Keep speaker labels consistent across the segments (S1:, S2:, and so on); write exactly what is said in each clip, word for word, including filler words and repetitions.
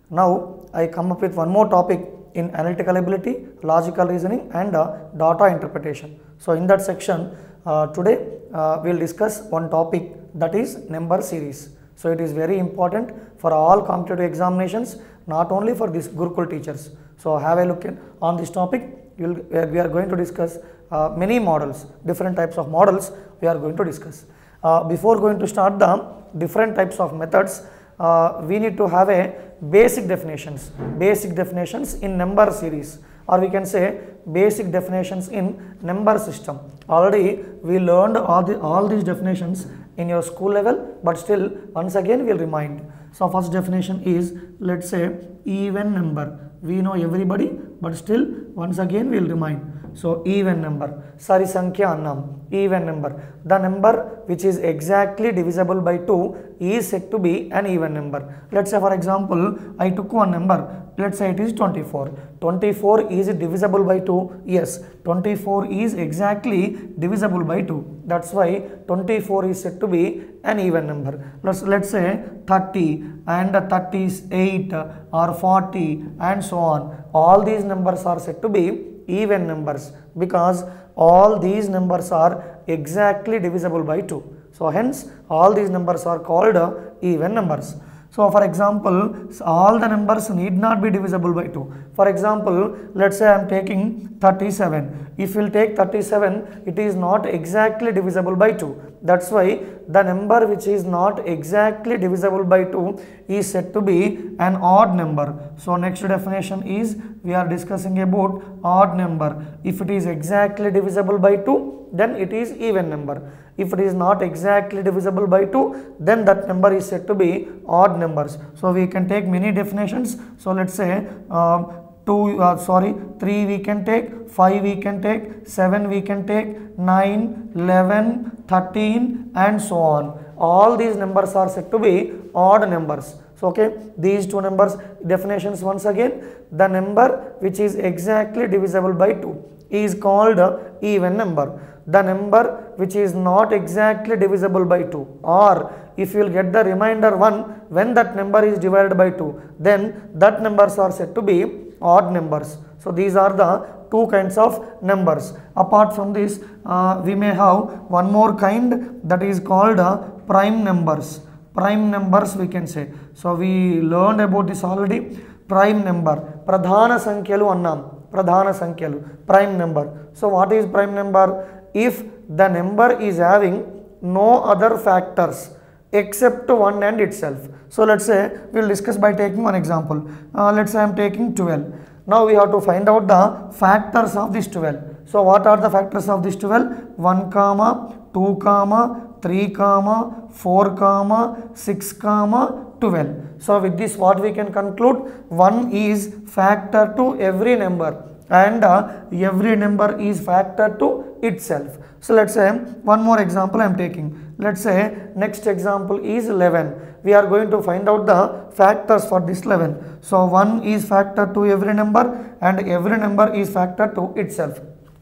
S1: Now I come up with one more topic in analytical ability, logical reasoning and uh, data interpretation. So in that section uh, today uh, we will discuss one topic, that is number series. So it is very important for all competitive examinations, not only for these Gurukul teachers. So have a look in, on this topic. You will, we are going to discuss uh, many models, different types of models we are going to discuss. Uh, before going to start the different types of methods, uh, we need to have a basic definitions, basic definitions in number series, or we can say basic definitions in number system. Already we learned all, the, all these definitions in your school level, but still once again we will remind. So first definition is, let's say, even number. We know everybody, but still once again we will remind. So even number, Sari Sankhya Annam, even number. The number which is exactly divisible by two is said to be an even number. Let's say for example, I took one number, let's say it is twenty-four. twenty-four is divisible by two, yes, twenty-four is exactly divisible by two. That's why twenty-four is said to be an even number. Let's, let's say thirty and thirty-eight or forty and so on. All these numbers are said to be even numbers because all these numbers are exactly divisible by two. So hence all these numbers are called uh, even numbers. So for example, all the numbers need not be divisible by two. For example, let's say I am taking thirty-seven. If you will take thirty-seven, it is not exactly divisible by two. That's why the number which is not exactly divisible by two is said to be an odd number. So next definition is, we are discussing about odd number. If it is exactly divisible by two, then it is even number. If it is not exactly divisible by two, then that number is said to be odd numbers. So we can take many definitions. So let's say uh, two, uh, sorry, three we can take, five we can take, seven we can take, nine, eleven, thirteen and so on. All these numbers are said to be odd numbers. So okay, these two numbers definitions once again. The number which is exactly divisible by two is called even number. The number which is not exactly divisible by two, or if you will get the remainder one when that number is divided by two, then that numbers are said to be odd numbers. So these are the two kinds of numbers. Apart from this, uh, we may have one more kind, that is called uh, prime numbers. Prime numbers we can say. So we learned about this already. Prime number, Pradhana Sankhyalu annam, Pradhana Sankhyalu, prime number. So what is prime number? If the number is having no other factors except one and itself. So let's say we will discuss by taking one example. Uh, let's say I am taking twelve. Now we have to find out the factors of this twelve. So what are the factors of this twelve? one comma, two comma, three comma, four comma, six comma, twelve. So with this what we can conclude? one is factor to every number and uh, every number is factor to itself. So let's say one more example I am taking. Let's say next example is eleven. We are going to find out the factors for this eleven. So one is factor to every number and every number is factor to itself.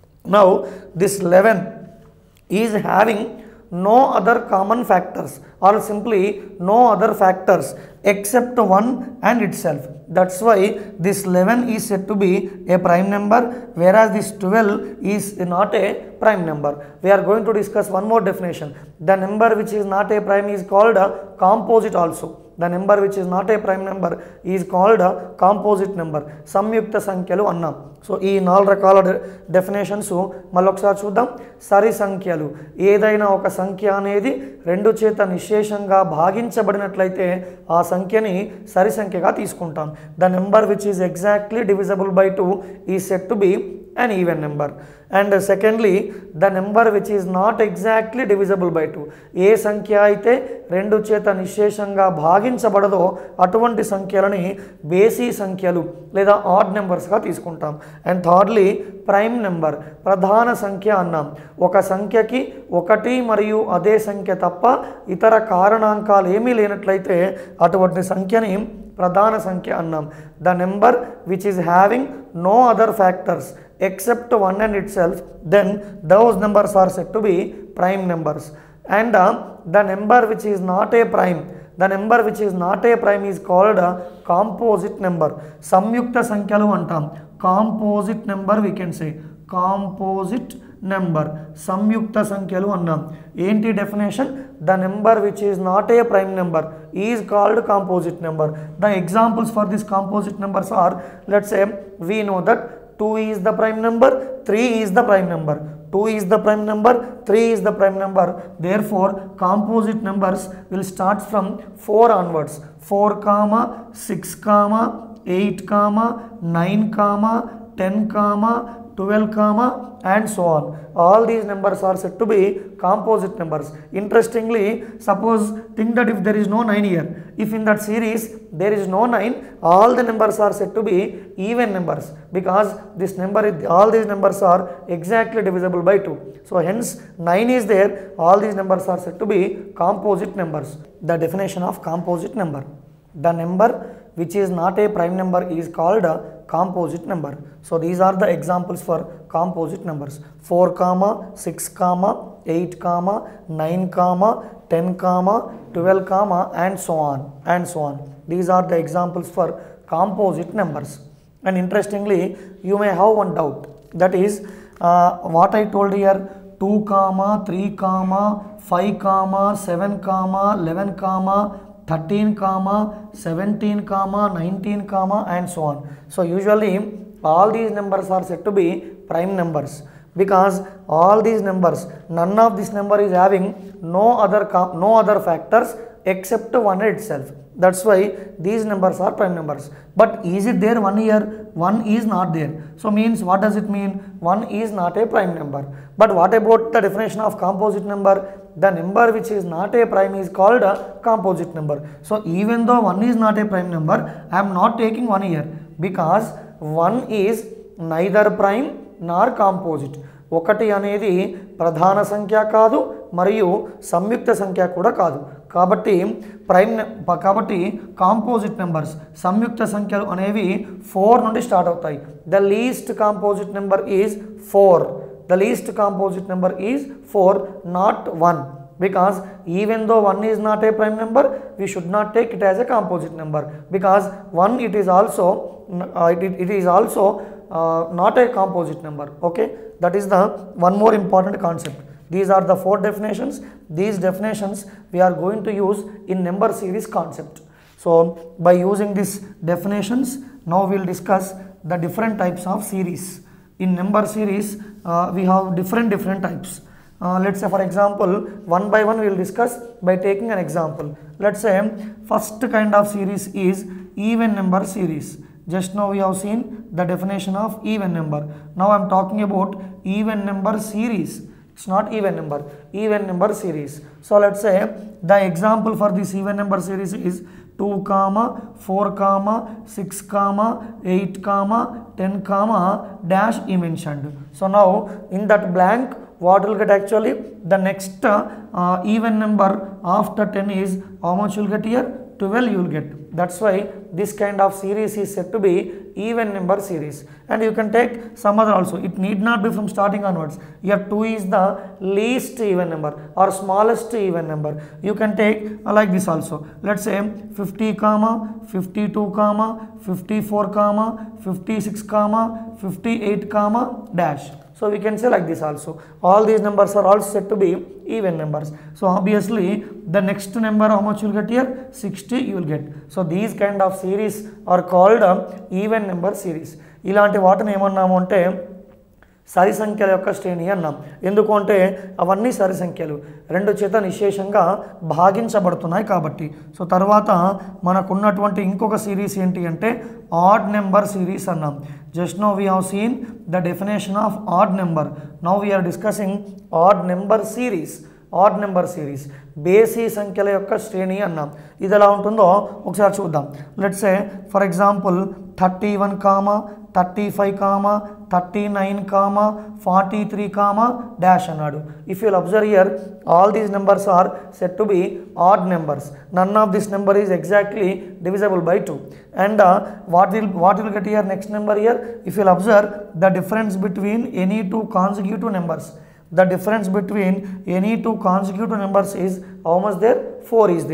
S1: Now this eleven is having no other common factors, or simply no other factors except one and itself. That's why this eleven is said to be a prime number, whereas this twelve is not a prime number. We are going to discuss one more definition. The number which is not a prime is called a composite also. The number which is not a prime number is called a composite number. Samyukta Sankhyalu annam. So ఈ నాలుగు రకాల definitions మళ్ళీ ఒకసారి చూద్దాం. సరి సంఖ్యలు, ఏదైనా ఒక సంఖ్య అనేది రెండు చేత నిశేషంగా భాగించబడినట్లయితే ఆ సంఖ్యని సరి సంఖ్యగా తీసుకుంటాం. The number which is exactly divisible by two is said to be an even number. And secondly, the number which is not exactly divisible by two. ఏ సంఖ్య అయితే రెండు చేత నిశేషంగా భాగించబడదో అటువంటి సంఖ్యలని బేసి సంఖ్యలు లేదా ఆడ్ నెంబర్స్గా తీసుకుంటాం. అండ్ థర్డ్లీ, ప్రైమ్ నెంబర్, ప్రధాన సంఖ్య అన్నాం. ఒక సంఖ్యకి ఒకటి మరియు అదే సంఖ్య తప్ప ఇతర కారణాంకాలు ఏమీ లేనట్లయితే అటువంటి సంఖ్యని ప్రధాన సంఖ్య అన్నాం. The number which is having no other factors except one and itself, then those numbers are said to be prime numbers. And uh, the number which is not a prime, the number which is not a prime is called composite number. సంయుక్త సంఖ్యలు అంటాం, composite number we can say, composite number, సంయుక్త సంఖ్యలు అన్నాం. ఏంటి definition? The number which is not a prime number is called composite number. The examples for this composite numbers are, let's say we know that two is the prime number, three is the prime number, two is the prime number, three is the prime number. Therefore composite numbers will start from four onwards, four comma six comma eight comma nine comma ten comma twelve comma and so on. All these numbers are said to be composite numbers. Interestingly, suppose think that if there is no nine here, if in that series there is no nine, all the numbers are said to be even numbers, because this number, all these numbers are exactly divisible by two. So hence nine is there, all these numbers are said to be composite numbers. The definition of composite number: the number which is not a prime number is called a composite number. So these are the examples for composite numbers: four comma six comma eight comma nine comma ten comma twelve comma and so on and so on. These are the examples for composite numbers. And interestingly, you may have one doubt, that is uh, what I told here, two comma three comma five comma seven comma eleven comma thirteen comma seventeen comma nineteen comma and so on. So usually all these numbers are said to be prime numbers, because all these numbers, none of this number is having no other no other factors except one itself. That's why these numbers are prime numbers. But is it there one here? One is not there. So means what does it mean? One is not a prime number. But what about the definition of composite number? The number which is not a prime is called a composite number. So even though one is not a prime number, I am not taking one here, because one is neither prime nor composite. ఒకటి అనేది ప్రధాన సంఖ్య కాదు మరియు సంయుక్త సంఖ్య కూడా కాదు. కాబట్టి ప్రైమ్ కాబట్టి కాంపోజిట్ నెంబర్స్, సంయుక్త సంఖ్యలు అనేవి ఫోర్ నుండి స్టార్ట్ అవుతాయి. The least composite number is four. The least composite number is four, not one, because even though one is not a prime number, we should not take it as a composite number, because one it is also uh, it, it is also uh, not a composite number. Okay, that is the one more important concept. These are the four definitions. These definitions we are going to use in number series concept. So by using these definitions, now we will discuss the different types of series. In number series uh, we have different different types. Uh, let's say for example, one by one we will discuss by taking an example. Let's say first kind of series is even number series. Just now we have seen the definition of even number. Now I am talking about even number series. It's not even number, even number series. So let's say the example for this even number series is two comma four comma six comma eight comma ten comma dash he mentioned. So now in that blank, what will get actually the next uh, even number after ten is how much you will get here? twelve you will get. That's why this kind of series is said to be even number series. And you can take some other also. It need not be from starting onwards. Here two is the least even number or smallest even number. You can take uh, like this also. Let's say fifty comma fifty-two comma fifty-four comma fifty-six comma fifty-eight comma dash. So we can say like this also. All these numbers are all said to be even numbers. So obviously the next number how much you will get here? sixty you will get. So these kind of series are called uh, even number series. ఇలాంటి వాటిని ఏమన్నాము అంటే సరి సంఖ్యల యొక్క శ్రేణి అన్నాం. ఎందుకంటే అవన్నీ సరి సంఖ్యలు రెండు చేత నిశేషంగా భాగించబడుతున్నాయి కాబట్టి. సో తర్వాత మనకున్నటువంటి ఇంకొక సిరీస్ ఏంటి అంటే ఆడ్ నెంబర్ సిరీస్ అన్నాం. Just now we have seen the definition of odd number. Now we are discussing odd number series. Odd number series బేసి సంఖ్యల యొక్క శ్రేణి అన్నాం. ఇది ఎలా ఉంటుందో ఒకసారి చూద్దాం. Let's say for example thirty one comma thirty five comma thirty nine comma forty three comma dash అన్నాడు. If you'll observe here, all these numbers are set to be odd numbers. None of this number is exactly divisible by two. And uh, what will what will get here next number here? If you'll observe the difference between any two consecutive numbers, the difference between any two consecutive numbers is how much there? four is there.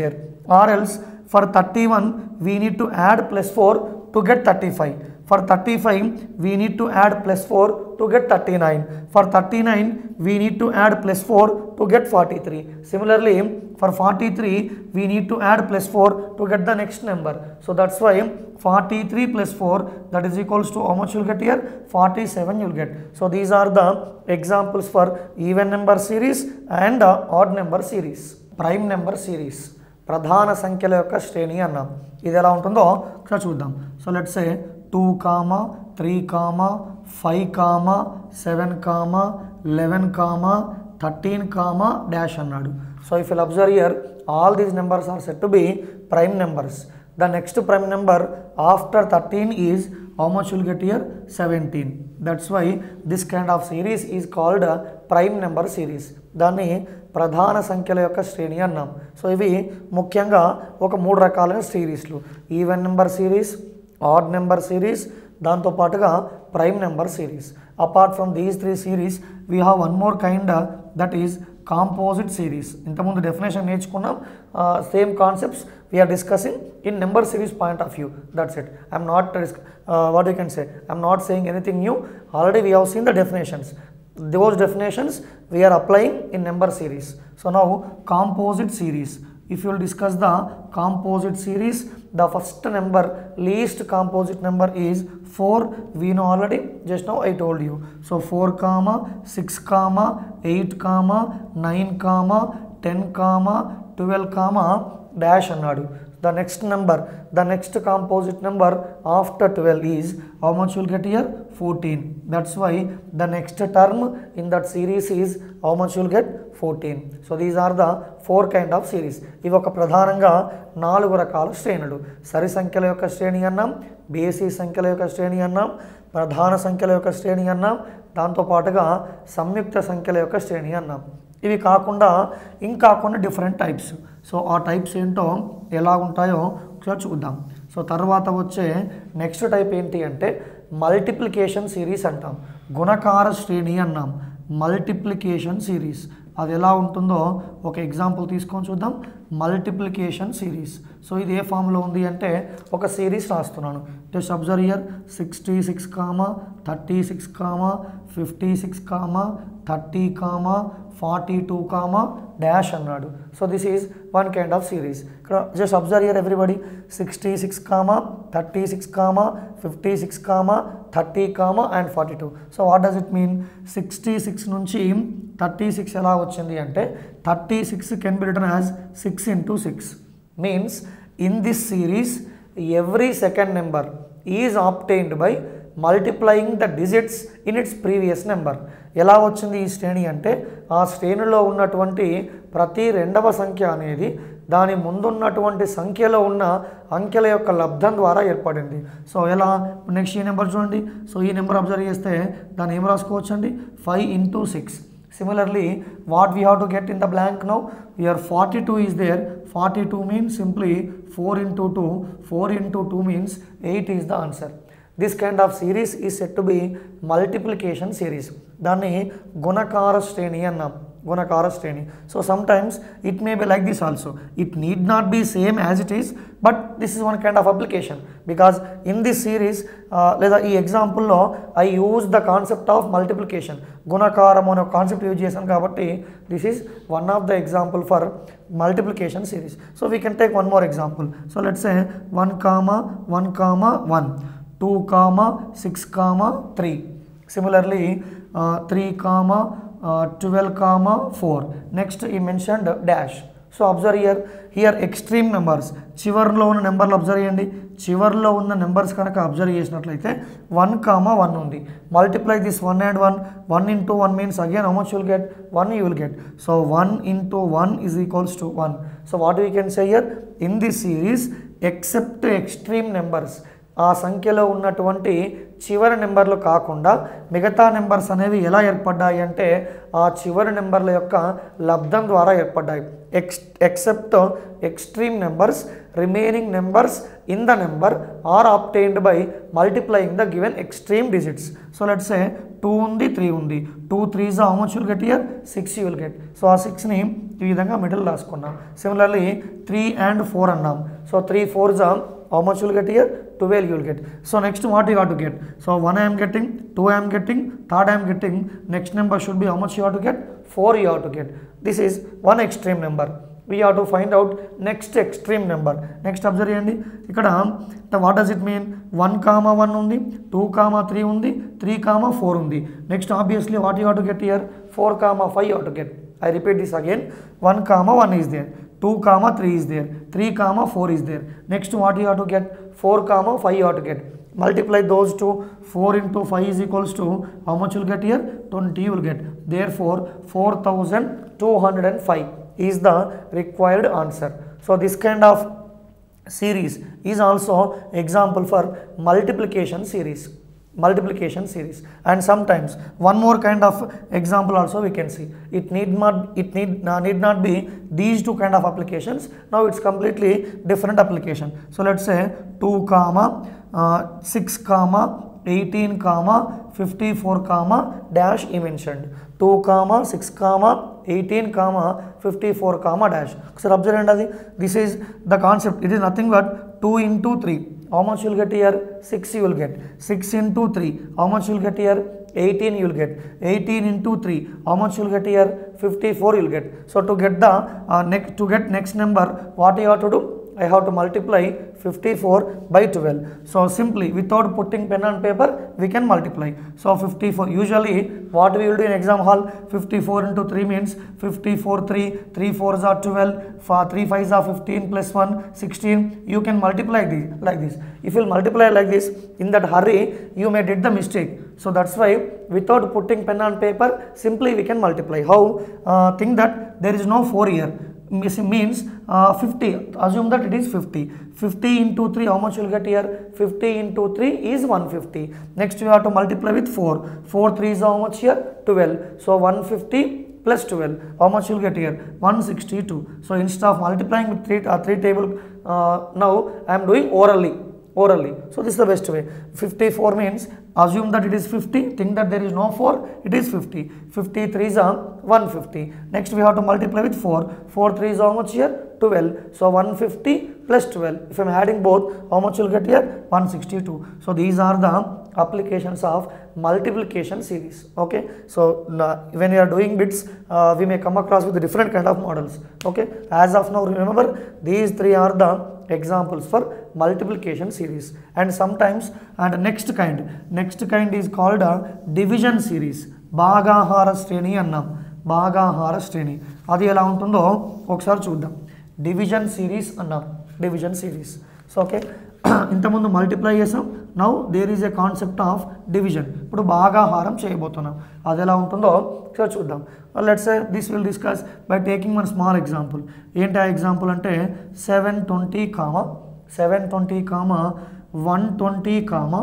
S1: or else for thirty-one we need to add plus four to get thirty-five. For thirty-five we need to add plus four to get thirty-nine. For thirty-nine we need to add plus four to get forty-three. Similarly for forty-three we need to add plus four to get the next number. So that's why forty-three plus four, that is equals to how much you'll get here? forty-seven you'll get. So these are the examples for even number series and uh, odd number series. Prime number series, ప్రధాన సంఖ్యల యొక్క శ్రేణి అన్నాం. ఇది ఎలా ఉంటుందో ఒకసారి చూద్దాం. So let's say two comma three comma five comma seven comma eleven comma thirteen comma dash అన్నాడు. So if will observe here all these numbers are set to be prime numbers. The next prime number after thirteen is how much you will get here? seventeen. That's why this kind of series is called a prime number series. దాన్ని ప్రధాన సంఖ్యల యొక్క శ్రేణి అన్నాం. So ఇవి ముఖ్యంగా ఒక మూడు రకాలైన సిరీస్లు, even number series, odd number series, దాంతోపాటుగా prime number series. Apart from these three series we have one more kind that is composite series. ఇంతకుముందు డెఫినేషన్ నేర్చుకున్నాం, same concepts we are discussing in number series point of view. That's it. I'm not what you can say I'm not saying anything new. Already we have seen the definitions. Those definitions we are applying in number series. So now composite series. If you will discuss the composite series, the first number, least composite number is four. We know already, just now I told you. So four comma six comma eight comma nine comma ten comma twelve comma dash అన్నాడు. The next number, the next composite number after twelve is how much you will get here? fourteen. That's why the next term in that series is how much you will get? fourteen. So these are the four kind of series. ఇవి ఒక ప్రధానంగా నాలుగు రకాల శ్రేణులు. సరి సంఖ్యల యొక్క శ్రేణి అన్నాం, బేసి సంఖ్యల యొక్క శ్రేణి అన్నాం, ప్రధాన సంఖ్యల యొక్క శ్రేణి అన్నాం, దాంతోపాటుగా సంయుక్త సంఖ్యల యొక్క శ్రేణి అన్నాం. ఇవి కాకుండా ఇంకా కొన్ని డిఫరెంట్ టైప్స్. సో ఆ టైప్స్ ఏంటో ఎలా ఉంటాయో ఒకసారి చూద్దాం. సో తర్వాత వచ్చే నెక్స్ట్ టైప్ ఏంటి అంటే మల్టిప్లికేషన్ సిరీస్ అంటాం, గుణకార శ్రేణి అన్నాం, మల్టిప్లికేషన్ సిరీస్. అది ఎలా ఉంటుందో ఒక ఎగ్జాంపుల్ తీసుకొని చూద్దాం. Multiplication series. సో ఇది ఏ ఫామ్లో ఉంది అంటే ఒక సిరీస్ రాస్తున్నాను. Just observe here sixty six comma thirty six comma fifty six comma thirty comma forty two comma dash అన్నాడు. So this is one kind of series. ఇక్కడ just observe here everybody, sixty six comma thirty six comma fifty six comma thirty comma and forty two. So what does it mean? Sixty six నుంచి thirty six ఎలా వచ్చింది అంటే thirty six can be written as six into six. Means in this series every second number is obtained by multiplying the digits in its previous number. ఎలా వచ్చింది ఈ శ్రేణి అంటే ఆ శ్రేణిలో ఉన్నటువంటి ప్రతి రెండవ సంఖ్య అనేది దాని ముందున్నటువంటి సంఖ్యలో ఉన్న అంకెల యొక్క లబ్ధం ద్వారా ఏర్పడింది. సో ఎలా? నెక్స్ట్ ఈ నెంబర్ చూడండి. సో ఈ నెంబర్ అబ్జర్వ్ చేస్తే దాన్ని ఏం రాసుకోవచ్చు అండి? Five into six. Similarly, what we have to get in the blank now? Here forty-two is there. forty-two means simply four into two. four into two means eight is the answer. This kind of series is said to be multiplication series. దాన్ని గుణకార శ్రేణి అన్నాం, గుణకార శ్రేణి. So sometimes it may be like this also. It need not be same as it is, but this is one kind of application because in this series లేదా ఈ ఎగ్జాంపుల్లో I use the concept of multiplication, గుణకారం అనే concept use చేశాను కాబట్టి this is one of the example for multiplication series. So we can take one more example. So let's say one comma one comma one, two comma six comma three. Similarly uh, three comma uh, twelve comma four. Next he mentioned dash. So observe here, here extreme numbers, చివర్లో ఉన్న నెంబర్లు observe చేయండి. చివర్లో ఉన్న numbers కనుక observe చేసినట్లయితే one comma one ఉంది. Multiply this one and one, one into one means again how much you will get? One you will get. So one into one is equals to one. So what we can say here? In this series except extreme numbers, ఆ సంఖ్యలో ఉన్నటువంటి చివరి నెంబర్లు కాకుండా మిగతా numbers అనేవి ఎలా ఏర్పడ్డాయి అంటే ఆ చివరి నెంబర్ల యొక్క లబ్ధం ద్వారా ఏర్పడ్డాయి. Ex except extreme numbers, remaining numbers in the number are obtained by multiplying the given extreme digits. So let's say two ఉంది, త్రీ ఉంది. Two threes how much will get here? Six you will get. So ఆ సిక్స్ని ఈ విధంగా middle రాసుకున్నాం. Similarly three and four అన్నాం. So three fours are how much you will get here? twelve you will get. So next what you have to get? So one I am getting, two I am getting, third I am getting. Next number should be how much you have to get? four you have to get. This is one extreme number. We have to find out next extreme number. Next observe cheyandi ikkada what does it mean? one comma one undi, two comma three undi, three comma four undi. Next obviously what you have to get here? four comma five you have to get. I repeat this again. one comma one is there, two comma three is there, three comma four is there. Next what you have to get? four comma five you have to get. Multiply those two. four into five is equals to how much you will get here? twenty you will get. Therefore four thousand two hundred five is the required answer. So this kind of series is also example for multiplication series. Multiplication series. And sometimes one more kind of example also we can see. It need not it need uh, need not be these two kind of applications. Now it's completely different application. So let's say two comma uh, six comma eighteen comma fifty-four comma dash he mentioned. two comma six comma eighteen comma fifty-four comma dash. So observe this is the concept. It is nothing but two into three. How much you will get here? six you will get. six into three. How much you will get here? eighteen you will get. eighteen into three. How much you will get here? fifty-four you will get. So to get the uh, next to get next number, what you have to do? I have to multiply fifty-four by twelve. So simply without putting pen and paper we can multiply. So fifty-four, usually what we will do in exam hall, fifty-four into three means fifty-four, three, three fours are twelve, three fives are fifteen plus one, sixteen. You can multiply this like this. If you multiply like this, in that hurry you may did the mistake. So that's why without putting pen and paper simply we can multiply. How? Uh, think that there is no four here. Means uh, fifty. Assume that it is fifty. fifty into three, how much you will get here? fifty into three is one hundred fifty. Next you have to multiply with four. four three is how much here? twelve. So one hundred fifty plus twelve. How much you will get here? one hundred sixty-two. So instead of multiplying with three, uh, three table, uh, now I am doing orally. Orally. So this is the best way. fifty-four means assume that it is fifty. Think that there is no four. It is fifty. fifty-three is one hundred fifty. Next we have to multiply with four. four three is how much here? twelve. So one hundred fifty plus twelve. If I am adding both, how much you will get here? one hundred sixty-two. So these are the applications of multiplication series. Okay. So uh, when you are doing bits, uh, we may come across with different kind of models. Okay. As of now, remember these three are the examples for multiplication series. And sometimes and next kind next kind is called a division series. Bhagahara Shreni annam. Bhagahara Shreni. Adi ela untundo okasari chuddam. Division series annam. Division series. So okay. ఇంతకుముందు multiply చేసాం. Now there is a concept of division. ఇప్పుడు భాగాహారం చేయబోతున్నాం. అది ఎలా ఉంటుందో ఒకసారి చూద్దాం. Let's say this will discuss by taking one small example. ఏంటి ఆ ఎగ్జాంపుల్ అంటే seven twenty comma seven twenty comma one twenty comma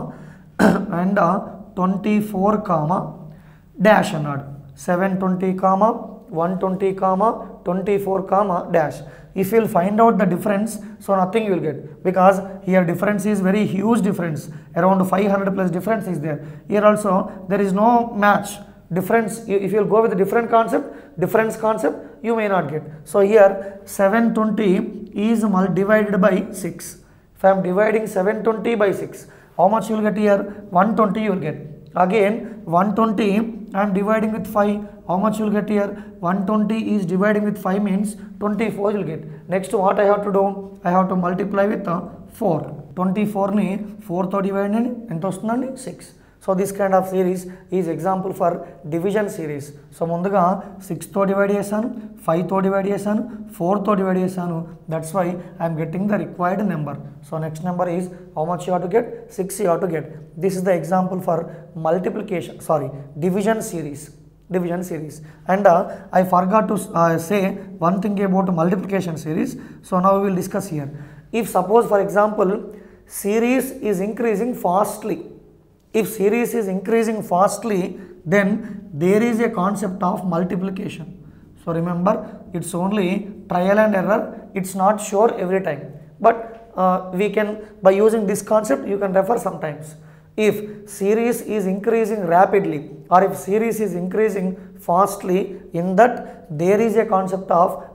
S1: and twenty four comma dash అన్నాడు. Seven twenty comma one twenty comma twenty four comma dash. If you will find out the difference, so nothing you will get, because here difference is very huge difference, around five hundred plus difference is there. Here also there is no match difference. If you will go with a different concept, difference concept, you may not get. So here seven twenty is divided by six. If I am dividing seven twenty by six, how much you will get here? one twenty you will get. Again one twenty I am dividing with five. How much you will get here? one twenty is dividing with five means twenty-four you will get. Next what I have to do? I have to multiply with uh, four. twenty-four ni four తో divide అని ఎంత వస్తుందండి? six. So this kind of series is example for division series. So ముందుగా six తో divide చేశాను, five తో divide చేశాను, four తో డివైడ్ చేశాను. That's why I am getting the required number. So next number is how much you have to get? six you have to get. This is the example for multiplication, sorry, division series. Division series. And uh, I forgot to uh, say one thing about multiplication series. So now we will discuss here. If suppose for example series is increasing fastly, if series is increasing fastly, then there is a concept of multiplication. So remember, it's only trial and error. It's not sure every time, but uh, we can, by using this concept, you can refer sometimes. If series is increasing rapidly, or if series is increasing fastly, in that there is a concept of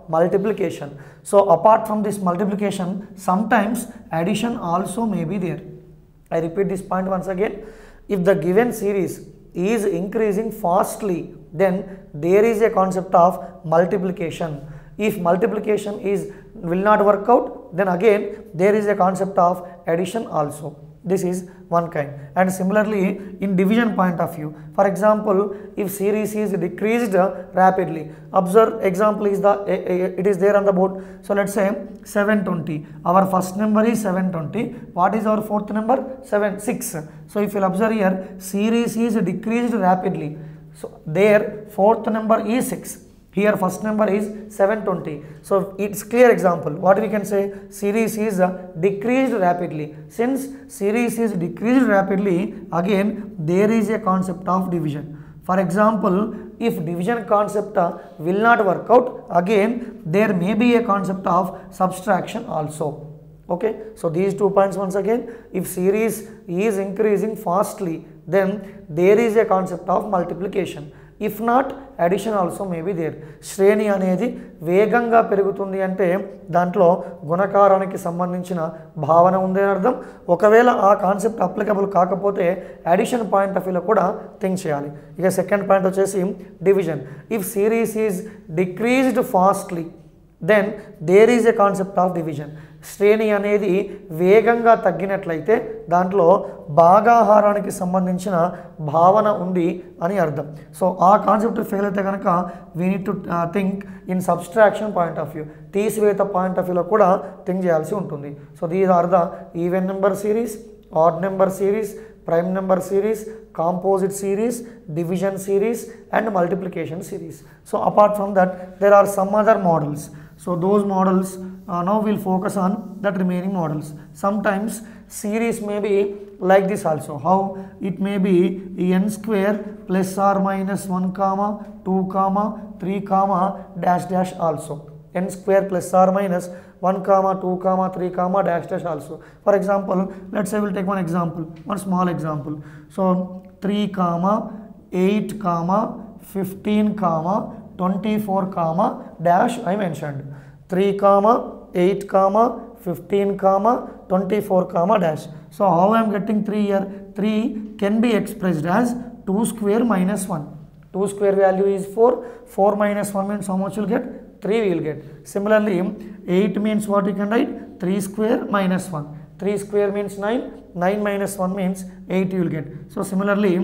S1: multiplication. So apart from this multiplication, sometimes addition also may be there. I repeat this point once again. If the given series is increasing fastly, then there is a concept of multiplication. If multiplication is will not work out, then again there is a concept of addition also. This is one kind. And similarly, in division point of view, for example, if series is decreased rapidly, observe example is the it is there on the board. So let's say seven twenty. Our first number is seven twenty. What is our fourth number? seven six. So if you observe here, series is decreased rapidly. So there fourth number is six. Here first number is seven twenty. So it's clear example. What we can say? Series is uh, decreased rapidly. Since series is decreased rapidly, again there is a concept of division. For example, if division concept uh, will not work out, again there may be a concept of subtraction also. Okay. So these two points once again. If series is increasing fastly, then there is a concept of multiplication. If not, addition also may be there. శ్రేణి అనేది వేగంగా పెరుగుతుంది అంటే దాంట్లో గుణకారానికి సంబంధించిన భావన ఉంది అని అర్థం. ఒకవేళ ఆ కాన్సెప్ట్ అప్లికబుల్ కాకపోతే అడిషన్ పాయింట్ ఆఫ్ వ్యూలో కూడా థింక్ చేయాలి. ఇక సెకండ్ పాయింట్ వచ్చేసి division. If series is decreased fastly, then there is a concept of division. శ్రేణి అనేది వేగంగా తగ్గినట్లయితే దాంట్లో భాగాహారానికి సంబంధించిన భావన ఉంది అని అర్థం. సో ఆ కాన్సెప్ట్ ఫెయిల్ అయితే కనుక we need to think in subtraction point of view, తీసివేత పాయింట్ ఆఫ్ వ్యూలో కూడా థింక్ చేయాల్సి ఉంటుంది. So these are the even number series, odd number series, prime number series, composite series, division series and multiplication series. So apart from that, there are some other models. So those models uh, now we'll focus on that remaining models. Sometimes series may be like this also. How? It may be n square plus or minus one comma two comma three comma dash dash also. N square plus or minus one comma two comma three comma dash dash also. For example, let's say we'll take one example, one small example. So three comma eight comma fifteen comma twenty-four comma dash I mentioned. three comma eight comma fifteen comma twenty-four comma dash. So how I am getting three here? three can be expressed as two square minus one. two square value is four. four minus one means how much you will get? three we will get. Similarly, eight means what you can write? three square minus one. three square means nine. nine minus one means eight you will get. So similarly,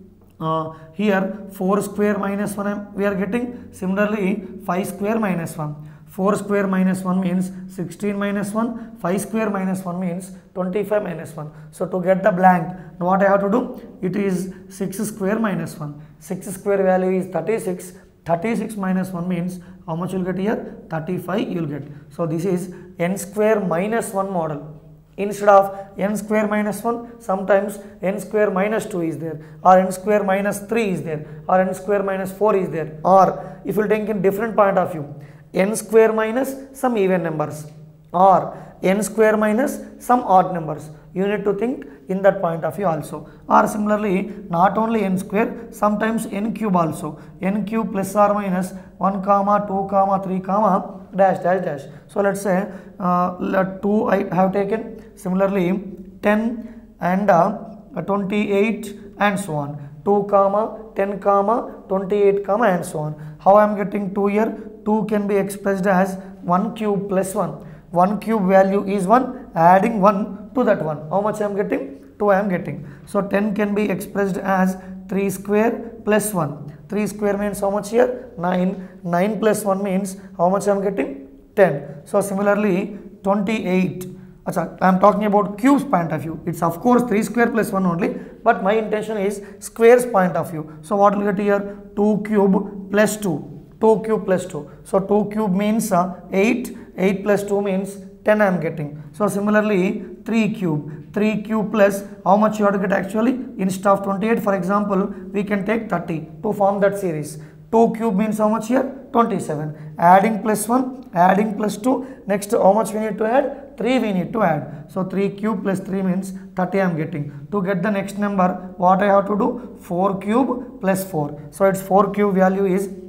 S1: uh, here four square minus one we are getting. Similarly, five square minus one. four square minus one means sixteen minus one. five square minus one means twenty-five minus one. So to get the blank, what I have to do? It is six square minus one. six square value is thirty-six. thirty-six minus one means how much you will get here? thirty-five you will get. So this is n square minus one model. Instead of n square minus one, sometimes n square minus two is there, or n square minus three is there, or n square minus four is there, or if you take in different point of view, n square minus some even numbers, or n square minus some odd numbers. You need to think in that point of view also. Or similarly, not only n square, sometimes n cube also. N cube plus or minus one comma two comma three comma dash dash dash. So let's say uh, let two I have taken. Similarly, ten and uh, twenty-eight and so on. two comma ten comma twenty-eight comma and so on. How I am getting two here? two can be expressed as one cube plus one. one cube value is one, adding one to that one. How much I am getting? two I am getting. So ten can be expressed as three square plus one. three square means how much here? nine. nine plus one means how much I am getting? ten. So similarly, twenty-eight. Achha, I am talking about cubes point of view. It's of course three square plus one only, but my intention is squares point of view. So what will get here? two cube plus two. two cube plus two. So two cube means uh, eight. eight plus two means ten I am getting. So similarly, three cube. three cube plus how much you have to get actually? Instead of twenty-eight, for example, we can take thirty to form that series. two cube means how much here? twenty-seven. Adding plus one, adding plus two. Next, how much we need to add? three we need to add. So three cube plus three means thirty I am getting. To get the next number, what I have to do? four cube plus four. So its four cube value is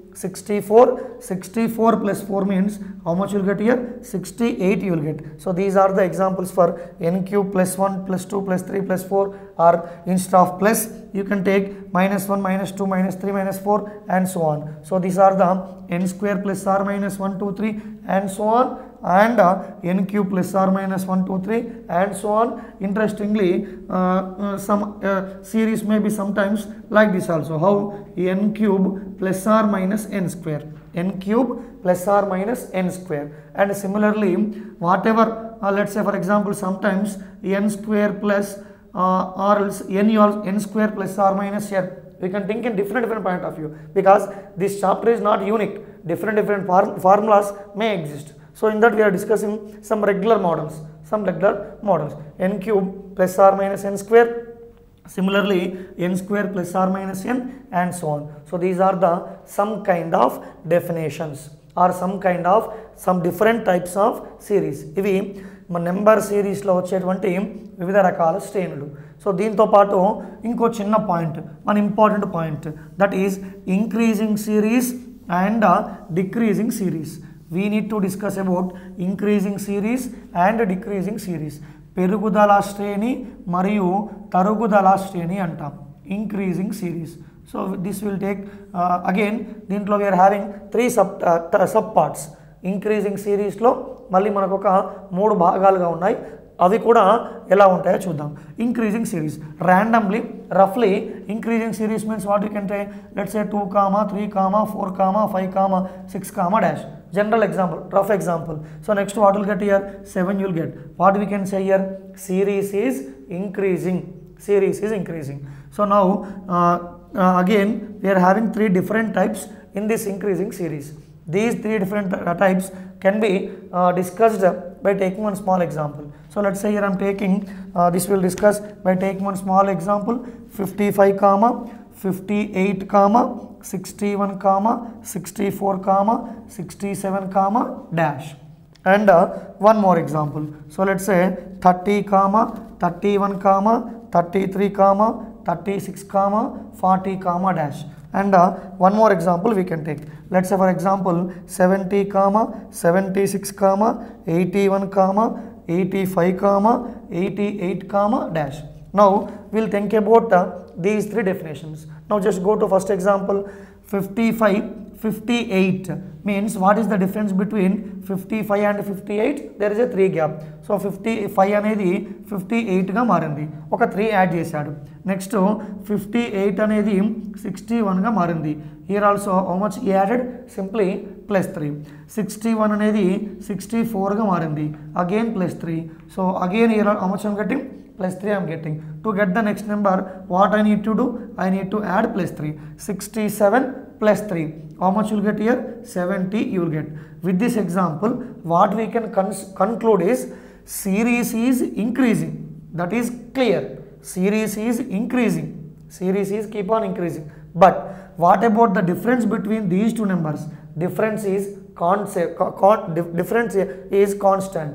S1: sixty-four. sixty-four plus four means how much you will get here? sixty-eight you will get. So these are the examples for n cube plus one plus two plus three plus four, or instead of plus you can take minus one minus two minus three minus four and so on. So these are the n square plus r minus one two three and so on, and uh, n cube plus r minus one two three and so on. Interestingly, uh, uh, some uh, series may be sometimes like this also. How? N cube plus r minus n square, n cube plus r minus n square. And similarly, whatever uh, let's say for example sometimes n square plus uh, or else n, n square plus r minus n. We can think in different different point of view, because this chapter is not unique. Different different form formulas may exist. So in that we are discussing some regular models, some regular models. N cube plus r minus n square, similarly n square plus r minus n, and so on. So these are the some kind of definitions, or some kind of some different types of series. ఇవి మన number సిరీస్లో వచ్చేటువంటి వివిధ రకాల శ్రేణులు. So దీంతో పాటు ఇంకో చిన్న point, one important point, that is increasing series and decreasing series. We need to discuss about increasing series and decreasing series. పెరుగుదల శ్రేణి మరియు తరుగుదల శ్రేణి అంటాం, increasing series. So this will take uh, again దీంట్లో we are having three sub uh, sub parts. increasing series లో మళ్ళీ మనకు ఒక మూడు భాగాలుగా ఉన్నాయి. అవి కూడా ఎలా ఉంటాయో చూద్దాం. Increasing series randomly, roughly increasing series means what you can say, let's say two comma three comma four comma five comma six comma dash. General example, rough example. So next what will get here? seven you will get. What we can say here? Series is increasing. Series is increasing. So now uh, uh, again we are having three different types in this increasing series. These three different uh, types can be uh, discussed by taking one small example. So let's say here I am taking uh, this will discuss by taking one small example, fifty-five comma fifty-eight comma sixty-one comma sixty-four comma sixty-seven comma dash. And uh, one more example. So let's say thirty comma thirty-one comma thirty-three comma thirty-six comma forty comma dash. And uh, one more example we can take. Let's say for example seventy comma seventy-six comma eighty-one comma eighty-five comma eighty-eight comma dash. Now we'll think about uh, these three definitions. Now just go to first example, fifty-five, fifty-eight means what is the difference between fifty-five and fifty-eight? There is a three gap. So fifty-five అనేది fifty-eight గా మారింది, ఒక three add చేశాడు. Next fifty-eight అనేది sixty-one గా మారింది. Here also how much he added? Simply plus three. sixty-one అనేది sixty-four గా మారింది, again plus three. So again here how much I am getting? Plus three I am getting. To get the next number, what I need to do? I need to add plus three. sixty-seven plus three. How much you will get here? seventy you will get. With this example, what we can conclude is series is increasing. That is clear. Series is increasing. Series is keep on increasing. But what about the difference between these two numbers? Difference is concept. Con difference is constant.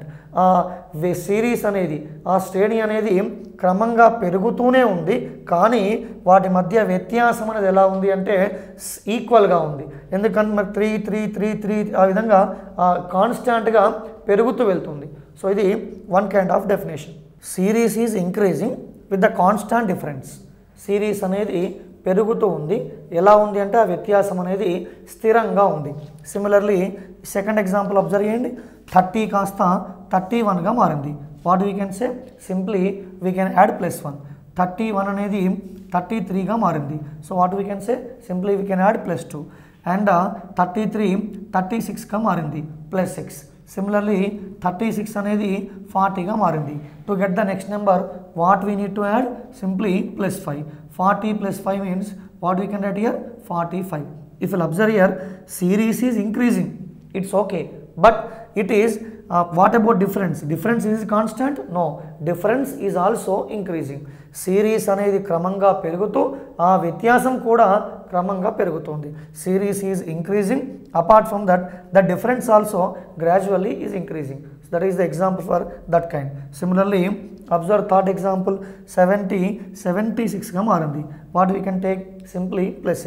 S1: Series అనేది ఆ శ్రేణి అనేది క్రమంగా పెరుగుతూనే ఉంది, కానీ వాటి మధ్య వ్యత్యాసం అనేది ఎలా ఉంది అంటే ఈక్వల్గా ఉంది. ఎందుకంటే మరి త్రీ త్రీ త్రీ త్రీ ఆ విధంగా కాన్స్టాంట్గా పెరుగుతూ వెళ్తుంది. సో ఇది one kind of definition. Series is increasing with the constant difference. Series అనేది పెరుగుతూ ఉంది, ఎలా ఉంది అంటే ఆ వ్యత్యాసం అనేది స్థిరంగా ఉంది. సిమిలర్లీ సెకండ్ ఎగ్జాంపుల్ అబ్జర్వ్ చేయండి, థర్టీ కాస్త థర్టీ వన్గా మారింది. What we can say? Simply we can add plus one. Thirty one అనేది థర్టీ త్రీగా మారింది. So what we can say? Simply we can add plus two. And thirty three thirty సిక్స్గా మారింది, plus six. Similarly thirty six అనేది ఫార్టీగా మారింది. To get the next number, what we need to add? Simply plus five. forty plus five means what we can write here? forty-five. If you observe here, series is increasing, it's okay, but it is uh, what about difference? Difference is constant? No, difference is also increasing. Series అనేది క్రమంగా పెరుగుతూ ఆ వ్యత్యాసం కూడా క్రమంగా పెరుగుతుంది. Series is increasing. Apart from that, the difference also gradually is increasing. So that is the example for that kind. Similarly, observe third example, seventy seventy-six గా మారింది. What we can take? Simply plus six.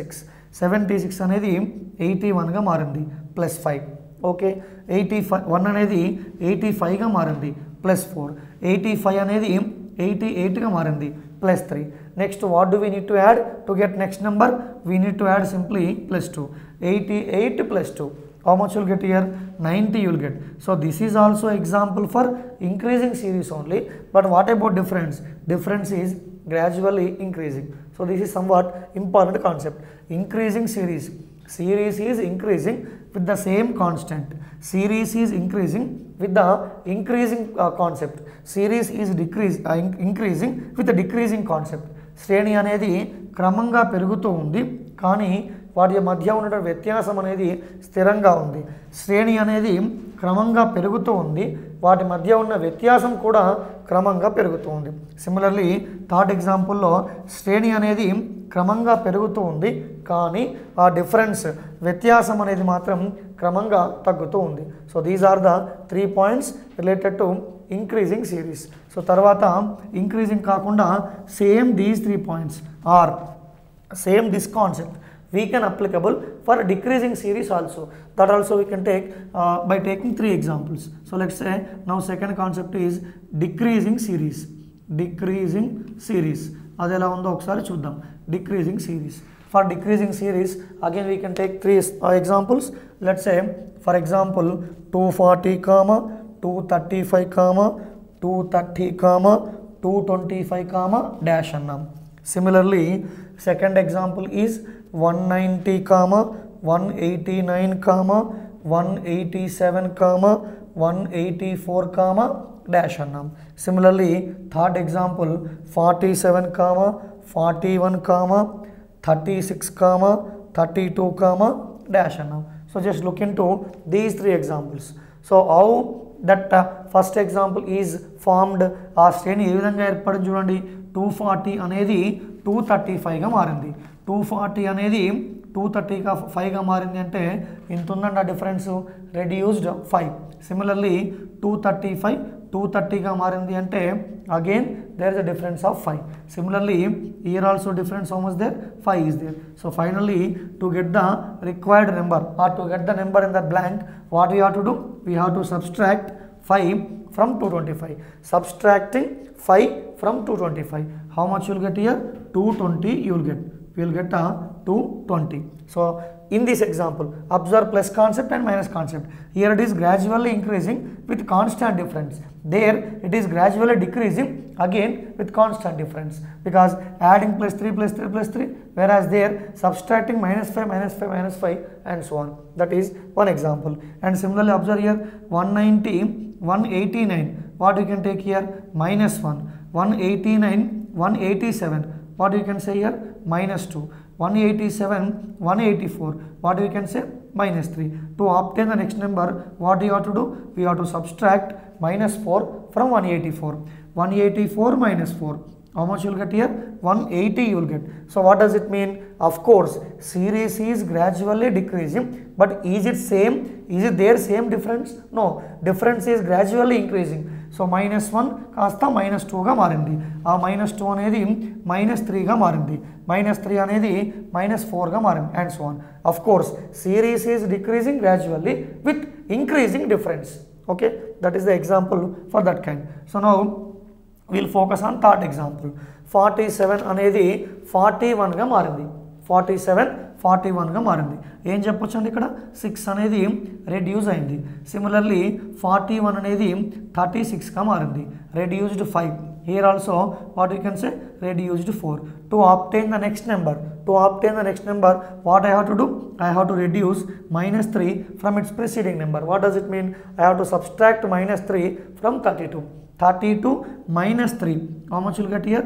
S1: Seventy six అనేది eighty వన్గా మారింది plus five. Okay, eighty five one అనేది eighty ఫైవ్గా మారింది plus four. Eighty five అనేది eighty ఎయిట్గా మారింది plus three. Next what do we need to add to get next number? We need to add simply plus two. Eighty eight plus two. How much you'll get here? ninety you'll get. So this is also example for increasing series only. But what about difference? Difference is gradually increasing. So this is somewhat important concept. Increasing series. Series is increasing with the same constant. Series is increasing with the increasing uh, concept. Series is decrease uh, in increasing with the decreasing concept. శ్రేణి అనేది క్రమంగా పెరుగుతూ ఉంది కానీ వాటి మధ్య ఉన్న వ్యత్యాసం అనేది స్థిరంగా ఉంది. శ్రేణి అనేది క్రమంగా పెరుగుతూ ఉంది, వాటి మధ్య ఉన్న వ్యత్యాసం కూడా క్రమంగా పెరుగుతూ ఉంది. సిమిలర్లీ థర్డ్ ఎగ్జాంపుల్లో శ్రేణి అనేది క్రమంగా పెరుగుతూ ఉంది కానీ ఆ డిఫరెన్స్ వ్యత్యాసం అనేది మాత్రం క్రమంగా తగ్గుతూ ఉంది. So these are the three points related to increasing series. So తర్వాత ఇంక్రీజింగ్ కాకుండా same these three points are same this concept we can applicable for decreasing series also. That also we can take uh, by taking three examples. So let's say now second concept is decreasing series. Decreasing series adi ela undo okasari chuddam. Decreasing series. For decreasing series again we can take three uh, examples. Let's say for example two forty comma two thirty-five comma two thirty comma two twenty-five comma dash annam. Similarly second example is one ninety comma one eighty-nine comma one eighty-seven comma one eighty-four comma dash annam. Similarly third example forty-seven comma forty-one comma thirty-six comma thirty-two comma dash annam. So just look into these three examples. So how that uh, first example is formed? ఆ శ్రేణి ఏ విధంగా ఏర్పడింది చూడండి. Two forty అనేది two thirty ఫైవ్గా మారింది. Two forty అనేది two థర్టీగా ఫైవ్గా మారింది అంటే ఇంత ఉందండి ఆ difference, reduced five. Similarly two thirty five two థర్టీగా మారింది అంటే again there is a difference of five. Similarly here also difference how much there? five is there. So finally to get the required number or to get the number in the blank, what we have to do? We have to subtract five from two twenty-five. Subtracting five from two twenty-five. How much you will get here? two twenty you will get. We will get a two twenty. So in this example observe plus concept and minus concept. Here it is gradually increasing with constant difference. There it is gradually decreasing again with constant difference because adding plus three plus three plus three, whereas there subtracting minus five minus five minus five and so on. That is one example. And similarly observe here one ninety one eighty-nine. What you can take here? Minus one. one eighty-nine one eighty-seven. What you can say here? Minus two. one eighty-seven one eighty-four. What we can say? Minus three. To obtain the next number, what do you have to do? We have to subtract minus four from one eighty-four. one eighty-four minus four. How much you will get here? one eighty you will get. So what does it mean? Of course series is gradually decreasing, but is it same? Is it there same difference? No, difference is gradually increasing. So minus one కాస్త minus two గా మారింది. ఆ minus two అనేది minus three గా మారింది. minus three అనేది minus four గా మారింది and so on. Of course series is decreasing gradually with increasing difference. Okay, that is the example for that kind. So now we'll focus on third example. forty-seven అనేది forty-one గా మారింది. forty-seven forty-one గా మారింది. ఏం చెప్పొచ్చండి ఇక్కడ? Six అనేది reduce అయింది. సిమిలర్లీ forty-one అనేది thirty-six గా మారింది. Reduced five. Here also what you can say? Reduced four. To obtain the next number, to obtain the next number, what I have to do? I have to reduce minus three from its preceding number. What does it mean? I have to subtract minus three from thirty-two. thirty-two minus three. How much you'll get here?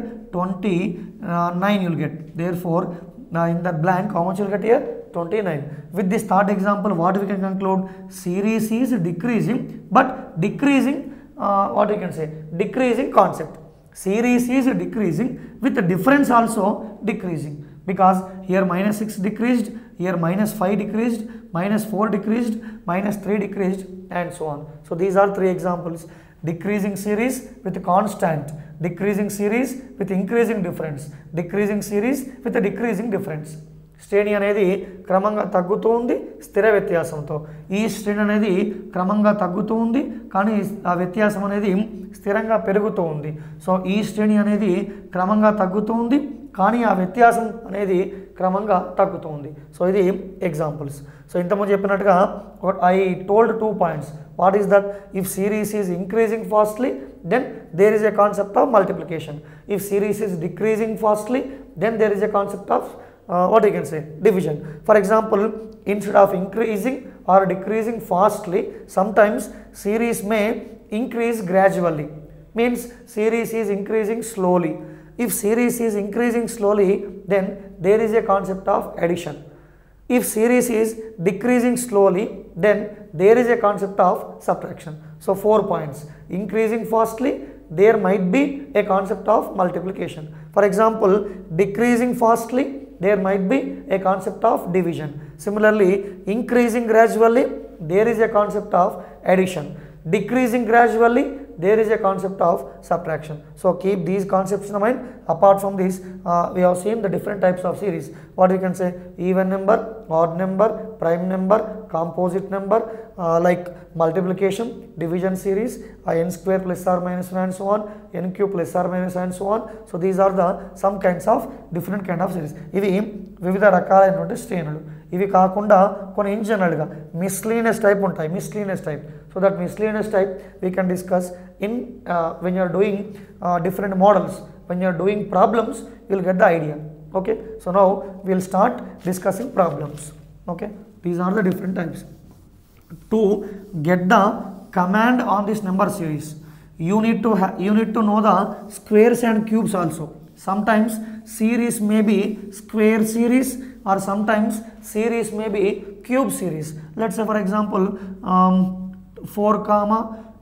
S1: twenty-nine you'll get. Therefore now in that blank how much you'll get here? twenty-nine. With this third example what we can conclude? Series is decreasing but decreasing uh, what you can say? Decreasing concept. Series is decreasing with the difference also decreasing because here minus six decreased, here minus five decreased, minus four decreased, minus three decreased and so on. So these are three examples. Decreasing series with constant, decreasing series with increasing difference, decreasing series with a decreasing difference. శ్రేణి అనేది క్రమంగా తగ్గుతూ ఉంది స్థిర వ్యత్యాసంతో. ఈ శ్రేణి అనేది క్రమంగా తగ్గుతూ ఉంది కానీ ఆ వ్యత్యాసం అనేది స్థిరంగా పెరుగుతూ ఉంది. సో ఈ శ్రేణి అనేది క్రమంగా తగ్గుతూ ఉంది కానీ ఆ వ్యత్యాసం అనేది క్రమంగా తగ్గుతూ ఉంది. సో ఇది ఎగ్జాంపుల్స్. సో ఇంతకుముందు చెప్పినట్టుగా I told two points. What is that? If series is increasing fastly then there is a concept of multiplication. If series is decreasing fastly then there is a concept of uh, what you can say division. For example, instead of increasing or decreasing fastly, sometimes series may increase gradually, means series is increasing slowly. If series is increasing slowly then there is a concept of addition. If series is decreasing slowly then there is a concept of subtraction. So four points. Increasing fastly, there might be a concept of multiplication. For example, decreasing fastly, there might be a concept of division. Similarly, increasing gradually, there is a concept of addition. Decreasing gradually, there is a concept of subtraction. So keep these concepts in mind. Apart from this, uh, we have seen the different types of series. What we can say? Even number, odd number, prime number, composite number, uh, like multiplication, division series, uh, n square plus or minus and so on, n cube plus or minus and so on. So these are the some kinds of different kind of series. ఇవి వివిధ రకాలైనటువంటి శ్రేణులు. ఇవి కాకుండా కొన్ని in జనరల్గా miscellaneous type ఉంటాయి. Miscellaneous type. So that miscellaneous type we can discuss in when you are doing different models. when you are doing problems you will get the idea. Okay, so now we will start discussing problems. Okay, these are the different types. To get the command on this number series, you need to ha you need to know the squares and cubes also. Sometimes series may be square series or sometimes series may be cube series. Let's say for example um, four comma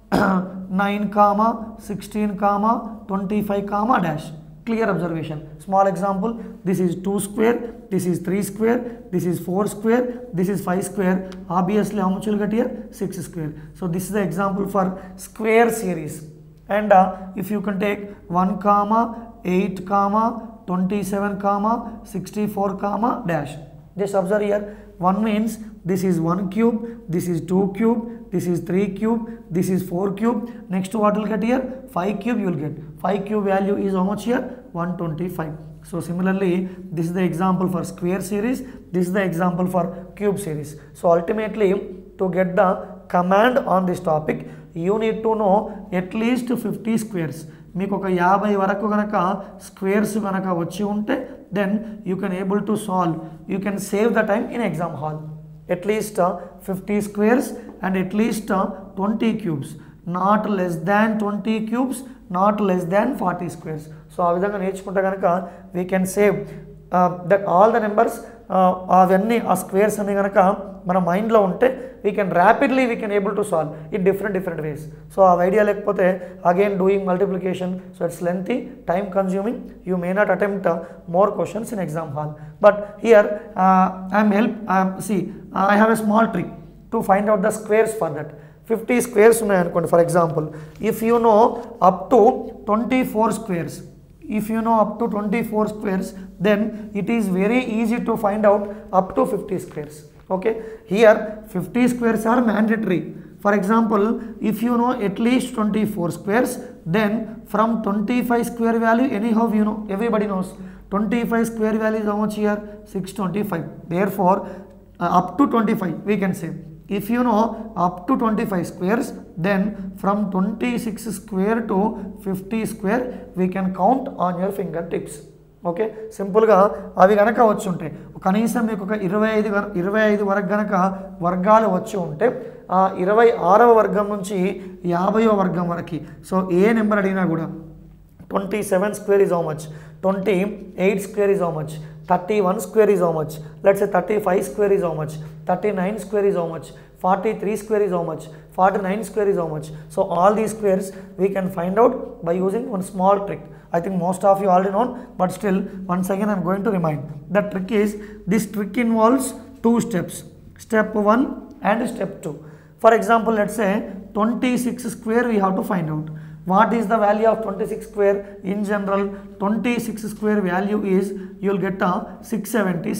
S1: nine comma sixteen comma twenty-five comma dash. Clear observation. Small example, this is two square, this is three square, this is four square, this is five square. Obviously how much you will get here? six square. So this is the example for square series. And uh, if you can take one comma eight comma twenty-seven comma sixty-four comma dash. Just observe here, one means this is one cube, this is two cube, this is three cube, this is four cube. Next what will get here? five cube you will get. five cube value is how much here? one twenty-five. So similarly this is the example for square series, this is the example for cube series. So ultimately to get the command on this topic you need to know at least fifty squares. మీకు ఒక యాభై వరకు కనుక squares కనుక వచ్చి ఉంటే then you can able to solve, you can save the time in exam hall. At least uh, fifty squares and at least uh, twenty cubes, not less than twenty cubes, not less than forty squares. So ఆ విధంగా నేర్చుకుంటే కనుక we can save uh, that all the numbers అవన్నీ ఆ squares అన్ని కనుక మన మైండ్లో ఉంటే we can rapidly we can able to solve in different different ways. So ఆ ఐడియా లేకపోతే again doing multiplication, so it's lengthy, time consuming, you may not attempt uh, more questions in exam hall. But here uh, I am help um, see uh, I have a small trick to find out the squares for that. fifty squares ఉన్నాయి అనుకోండి. For example, if you know up to twenty-four squares, if you know up to twenty-four squares, then it is very easy to find out up to fifty squares. Okay, here fifty squares are mandatory. For example, if you know at least twenty-four squares, then from twenty-five square value, anyhow you know, everybody knows twenty-five square value is how much here? six twenty-five. Therefore uh, up to twenty-five we can say. If you know up to twenty-five squares, then from twenty-six square to fifty square we can count on your fingertips. Okay, సింపుల్గా అవి కనుక వచ్చి ఉంటాయి, కనీసం మీకు ఒక ఇరవై ఐదు ఇరవై ఐదు వరకు కనుక వర్గాలు వచ్చి ఉంటే ఆ ఇరవై ఆరవ వర్గం నుంచి యాభైవ వర్గం వరకు, సో ఏ నెంబర్ అడిగినా కూడా twenty seven square is how much, twenty eight square is how much, thirty-one square is how much, let's say thirty-five square is how much, thirty-nine square is how much, forty-three square is how much, forty-nine square is how much. So all these squares we can find out by using one small trick. I think most of you already know, but still once again I am going to remind. The trick is, this trick involves two steps, step one and step two. For example, let's say twenty-six square we have to find out. What is the value of twenty-six square? In general, twenty-six square value is, you will get a six seventy-six.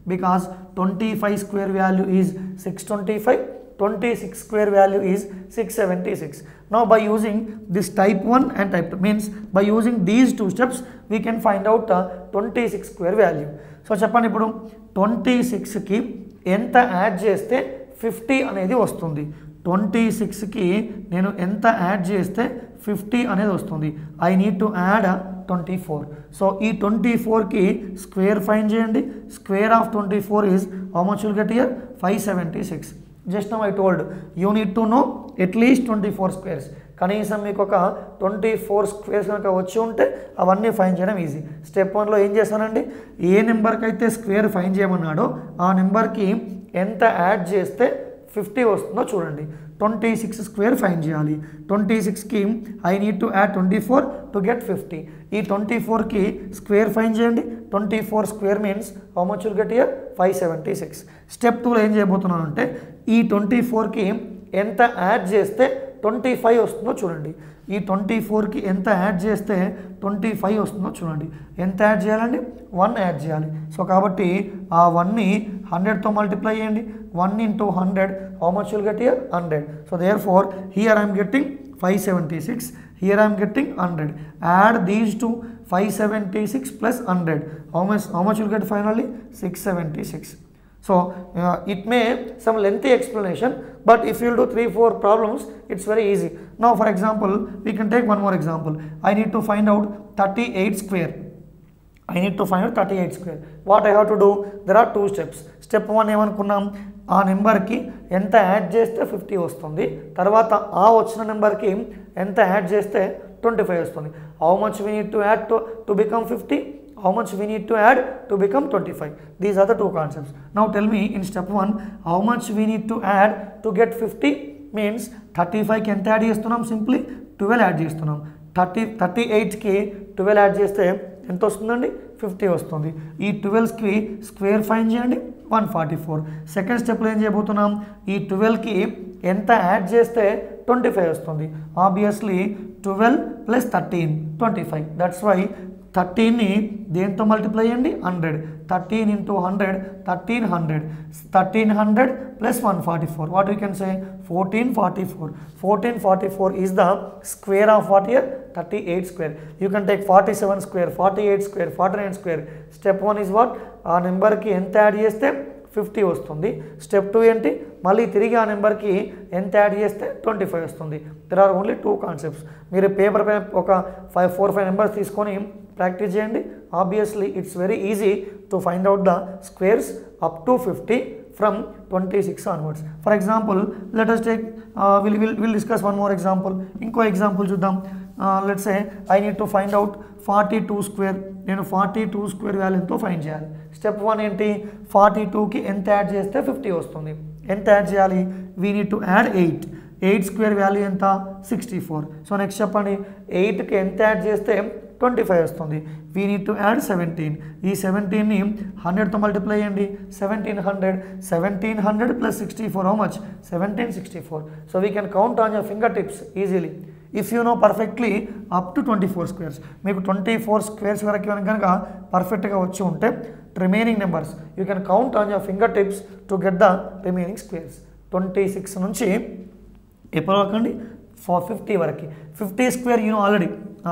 S1: because twenty-five square value is six twenty-five, twenty-six square value is six seventy-six. Now by using this type one and type two, means by using these two steps we can find out the twenty-six square value. So చెప్పండి ఇప్పుడు twenty-six కి ఎంత add చేస్తే fifty అనేది వస్తుంది. twenty-six కి నేను ఎంత యాడ్ చేస్తే fifty అనేది వస్తుంది. I need to add twenty-four. So ఈ twenty-four కి స్క్వేర్ ఫైండ్ చేయండి. Square of twenty-four is how much you'll get here? five seventy-six. Just now I told you need to know at least twenty-four squares. కనీసం మీకు ఒక twenty four squares కనుక వచ్చి ఉంటే అవన్నీ ఫైండ్ చేయడం ఈజీ. స్టెప్ వన్లో ఏం చేశానండి, ఏ నెంబర్కి అయితే స్క్వేర్ ఫైండ్ చేయమన్నాడో ఆ నెంబర్కి ఎంత యాడ్ చేస్తే ఫిఫ్టీ వస్తుందో చూడండి. ట్వంటీ సిక్స్ స్క్వేర్ ఫైండ్ చేయాలి. ట్వంటీ సిక్స్కి I need to add twenty four to get fifty. ఈ ట్వంటీ ఫోర్కి స్క్వేర్ ఫైండ్ చేయండి. Twenty four square means how much will get here? Five seventy six. Step టూలో ఏం చేయబోతున్నాను అంటే ఈ ట్వంటీ ఫోర్కి ఎంత యాడ్ చేస్తే ట్వంటీ ఫైవ్ వస్తుందో చూడండి. ఈ ట్వంటీ ఫోర్కి ఎంత యాడ్ చేస్తే ట్వంటీ ఫైవ్ వస్తుందో చూడండి. ఎంత యాడ్ చేయాలండి? వన్ యాడ్ చేయాలి. సో కాబట్టి ఆ వన్ని హండ్రెడ్తో మల్టిప్లై చేయండి. One into hundred how much will get here? Hundred. So therefore here I'm getting five seventy six, here I'm getting hundred. Add these to five seventy-six plus one hundred. How much, how much you'll get finally? six seventy-six. So uh, it may some lengthy explanation, but if you'll do three four problems it's very easy. Now for example we can take one more example. I need to find out thirty-eight square. I need to find out thirty-eight square. What I have to do? There are two steps. Step one ఏమనుకున్నాం, ఆ నెంబర్కి ఎంత add చేస్తే fifty వస్తుంది. తర్వాత ఆ వచ్చిన నెంబర్కి ఎంత యాడ్ చేస్తే ట్వంటీ ఫైవ్ వస్తుంది. How much we need to add to to become fifty? How much we need to add to become twenty-five? These are the two concepts. Now tell me in step one, how much we need to add to get fifty? Means thirty-five ki enta add chestunam? Simply twelve add chestunam. thirty thirty-eight ki twelve add cheste enta ostundandi? fifty వస్తుంది. ఈ twelve కి square find చేయండి. one forty-four. Second స్టెప్లో ఏం చేయబోతున్నాం, ఈ twelve కి ఎంత యాడ్ చేస్తే ట్వంటీ ఫైవ్ వస్తుంది. Obviously twelve plus thirteen twenty five. That's why థర్టీన్ని దేంతో మల్టిప్లై చేయండి? Hundred. Thirteen into hundred thirteen hundred. Thirteen hundred plus one forty four. What you can say? Fourteen forty four. Fourteen forty four is the square of what here? Thirty eight square. You can take forty seven square, forty eight square, forty nine square. Step one is what? ఆ నెంబర్కి ఎంత add చేస్తే fifty వస్తుంది. Step two ఏంటి? మళ్ళీ తిరిగి ఆ నెంబర్కి ఎంత యాడ్ చేస్తే ట్వంటీ ఫైవ్ వస్తుంది. There are only two concepts. మీరు పేపర్ పైన ఒక ఫైవ్ ఫోర్ ఫైవ్ నెంబర్స్ తీసుకొని ప్రాక్టీస్ చేయండి. Obviously it's very easy to find out the squares up to fifty from twenty-six onwards. For example, let us take uh, we'll, we'll, we'll discuss one more example. ఇంకో example చూద్దాం. Let's say I need to find out forty two square. నేను forty two square వాల్యూతో find చేయాలి. Step one ఏంటి? Forty టూకి ఎంత add చేస్తే fifty వస్తుంది. ఎంత యాడ్ చేయాలి? We need to add eight. Eight square value ఎంత? Sixty four. సో నెక్స్ట్ చెప్పండి, ఎయిట్కి ఎంత యాడ్ చేస్తే ట్వంటీ ఫైవ్ వస్తుంది. We need to add seventeen. ఈ సెవెంటీన్ని హండ్రెడ్తో మల్టిప్లై చేయండి. Seventeen hundred. Seventeen hundred plus sixty four how much? Seventeen sixty four. So we can count on your finger tips easily if you know perfectly up to twenty four squares. మీకు twenty four squares వరకు కనుక పర్ఫెక్ట్గా వచ్చి ఉంటే remaining numbers you can count on your finger tips to get the remaining squares. Twenty six నుంచి ఎప్పుడు వరకు అండి? ఫార్ ఫిఫ్టీ వరకు. Fifty square you know already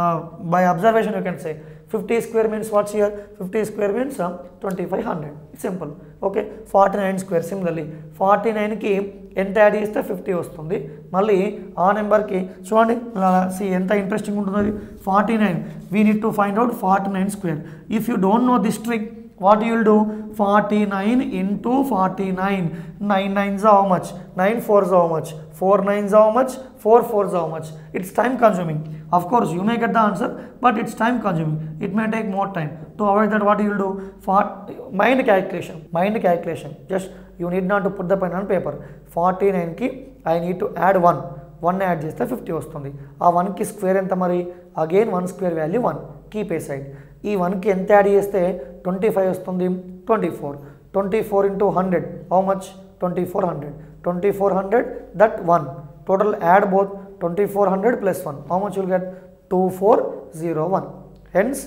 S1: by observation you can say fifty square means what's here? Fifty square means twenty five hundred. Simple. Okay. Forty nine square. Similarly forty నైన్కి ఎంత add చేస్తే fifty వస్తుంది. మళ్ళీ ఆ నెంబర్కి చూడండి C ఎంత interesting ఉంటుంది. Forty nine we need to find out forty nine square. If you don't know this trick, what you will do? forty-nine into forty-nine. nine nines are how much? nine fours are how much? four nines are how much? four fours are how much? It's time consuming. Of course you may get the answer, but it's time consuming. It may take more time. To avoid that, what you will do? For mind calculation. Mind calculation. Just you need not to put the pen on paper. forty-nine ki I need to add one. one add చేస్తే fifty వస్తుంది. ఆ వన్కి square ఎంత మరి? Again one square value one. Keep a side. ఈ వన్కి ఎంత add చేస్తే ట్వంటీ ఫైవ్ వస్తుంది? Twenty four. Twenty four into hundred how much? Twenty four hundred. Twenty four hundred that one. Total add both twenty four hundred plus one. How much will get? Two four zero one. Hence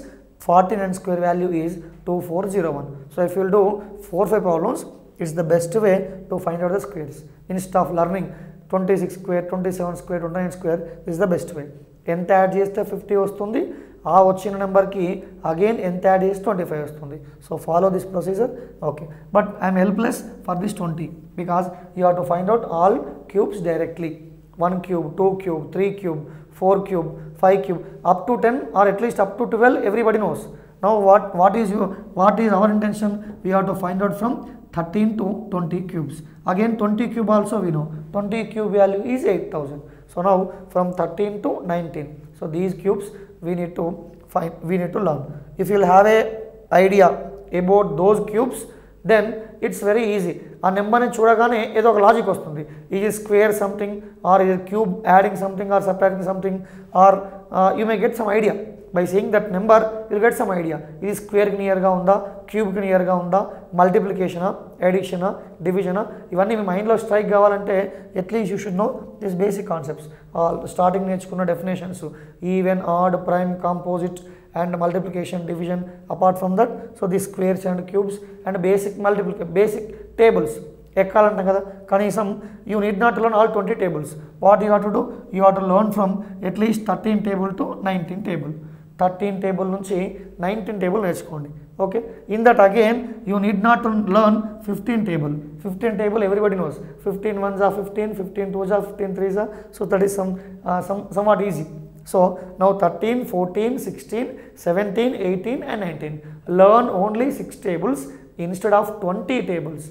S1: fourteen n square value is two four zero one. So if you will do four five problems, it's the best way to find out the squares. Instead of learning twenty-six square, twenty-seven square, twenty-nine square, this is the best way. ఎంత add చేస్తే fifty వస్తుంది, ఆ వచ్చిన నెంబర్కి again ఎంత add చేస్తే twenty five వస్తుంది. So follow this procedure. Okay, but I'm helpless for this twenty because you have to find out all cubes directly. One cube, two cube, three cube, four cube, five cube, up to ten or at least up to twelve, everybody knows. Now what, what is your, what is our intention? We have to find out from thirteen to twenty cubes. Again twenty cube also we know. twenty cube value is eight thousand. So now from thirteen to nineteen. So these cubes we need to find, we need to learn. If you will have a idea about those cubes, then it's very easy. ఆ నెంబర్ని చూడగానే ఏదో ఒక logic వస్తుంది. ఇది square something or ఇది cube adding something or subtracting something or you may get some idea by seeing that number. Will get some idea. ఇది స్క్వేర్కి నియర్గా ఉందా, క్యూబ్కి నియర్గా ఉందా, మల్టిప్లికేషనా, ఎడిషనా, డివిజనా, ఇవన్నీ మీ మైండ్లో స్ట్రైక్ కావాలంటే at least you should know this basic concepts. Starting నేర్చుకున్న definitions, even, odd, prime, composite and multiplication, division. Apart from that, so the squares and cubes and basic multiplication, basic tables ekkalantam kada kanisam you need not learn all twenty tables. What you have to do, you have to learn from at least thirteen table to nineteen table. thirteen table nunchi nineteen table నేర్చుకోండి. Okay, in that again you need not to learn fifteen table. fifteen table everybody knows. fifteen ones are fifteen, fifteen twos are fifteen threes are, so that is some uh, some somewhat easy. So now thirteen, fourteen, sixteen, seventeen, eighteen and nineteen. Learn only six tables instead of twenty tables.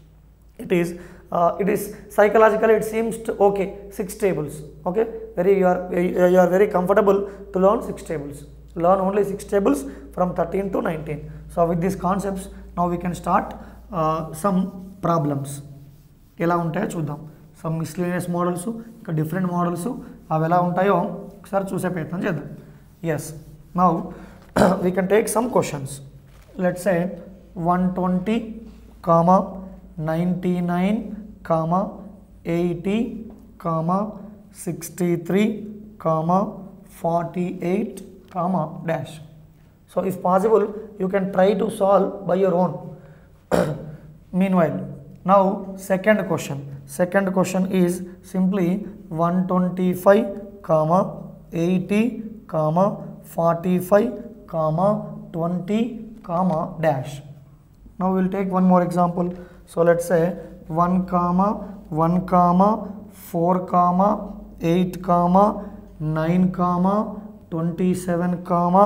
S1: It is uh, it is psychologically it seems to okay, six tables. Okay, very you are you are very comfortable to learn six tables. Learn only six tables from thirteen to nineteen. So with these concepts now we can start uh, some problems. ఎలా ఉంటాయో చూద్దాం. Some miscellaneous models, ఇంకా different models అవి ఎలా ఉంటాయో ఒకసారి చూసే ప్రయత్నం చేద్దాం. Yes, now we can take some questions. Let's say one twenty comma ninety nine comma eighty comma sixty three comma forty eight comma dash. So if possible you can try to solve by your own. Meanwhile now second question. Second question is simply one twenty-five comma eighty comma forty-five comma twenty comma dash. Now we will take one more example. So let's say one comma one comma four comma eight comma nine comma twenty-seven comma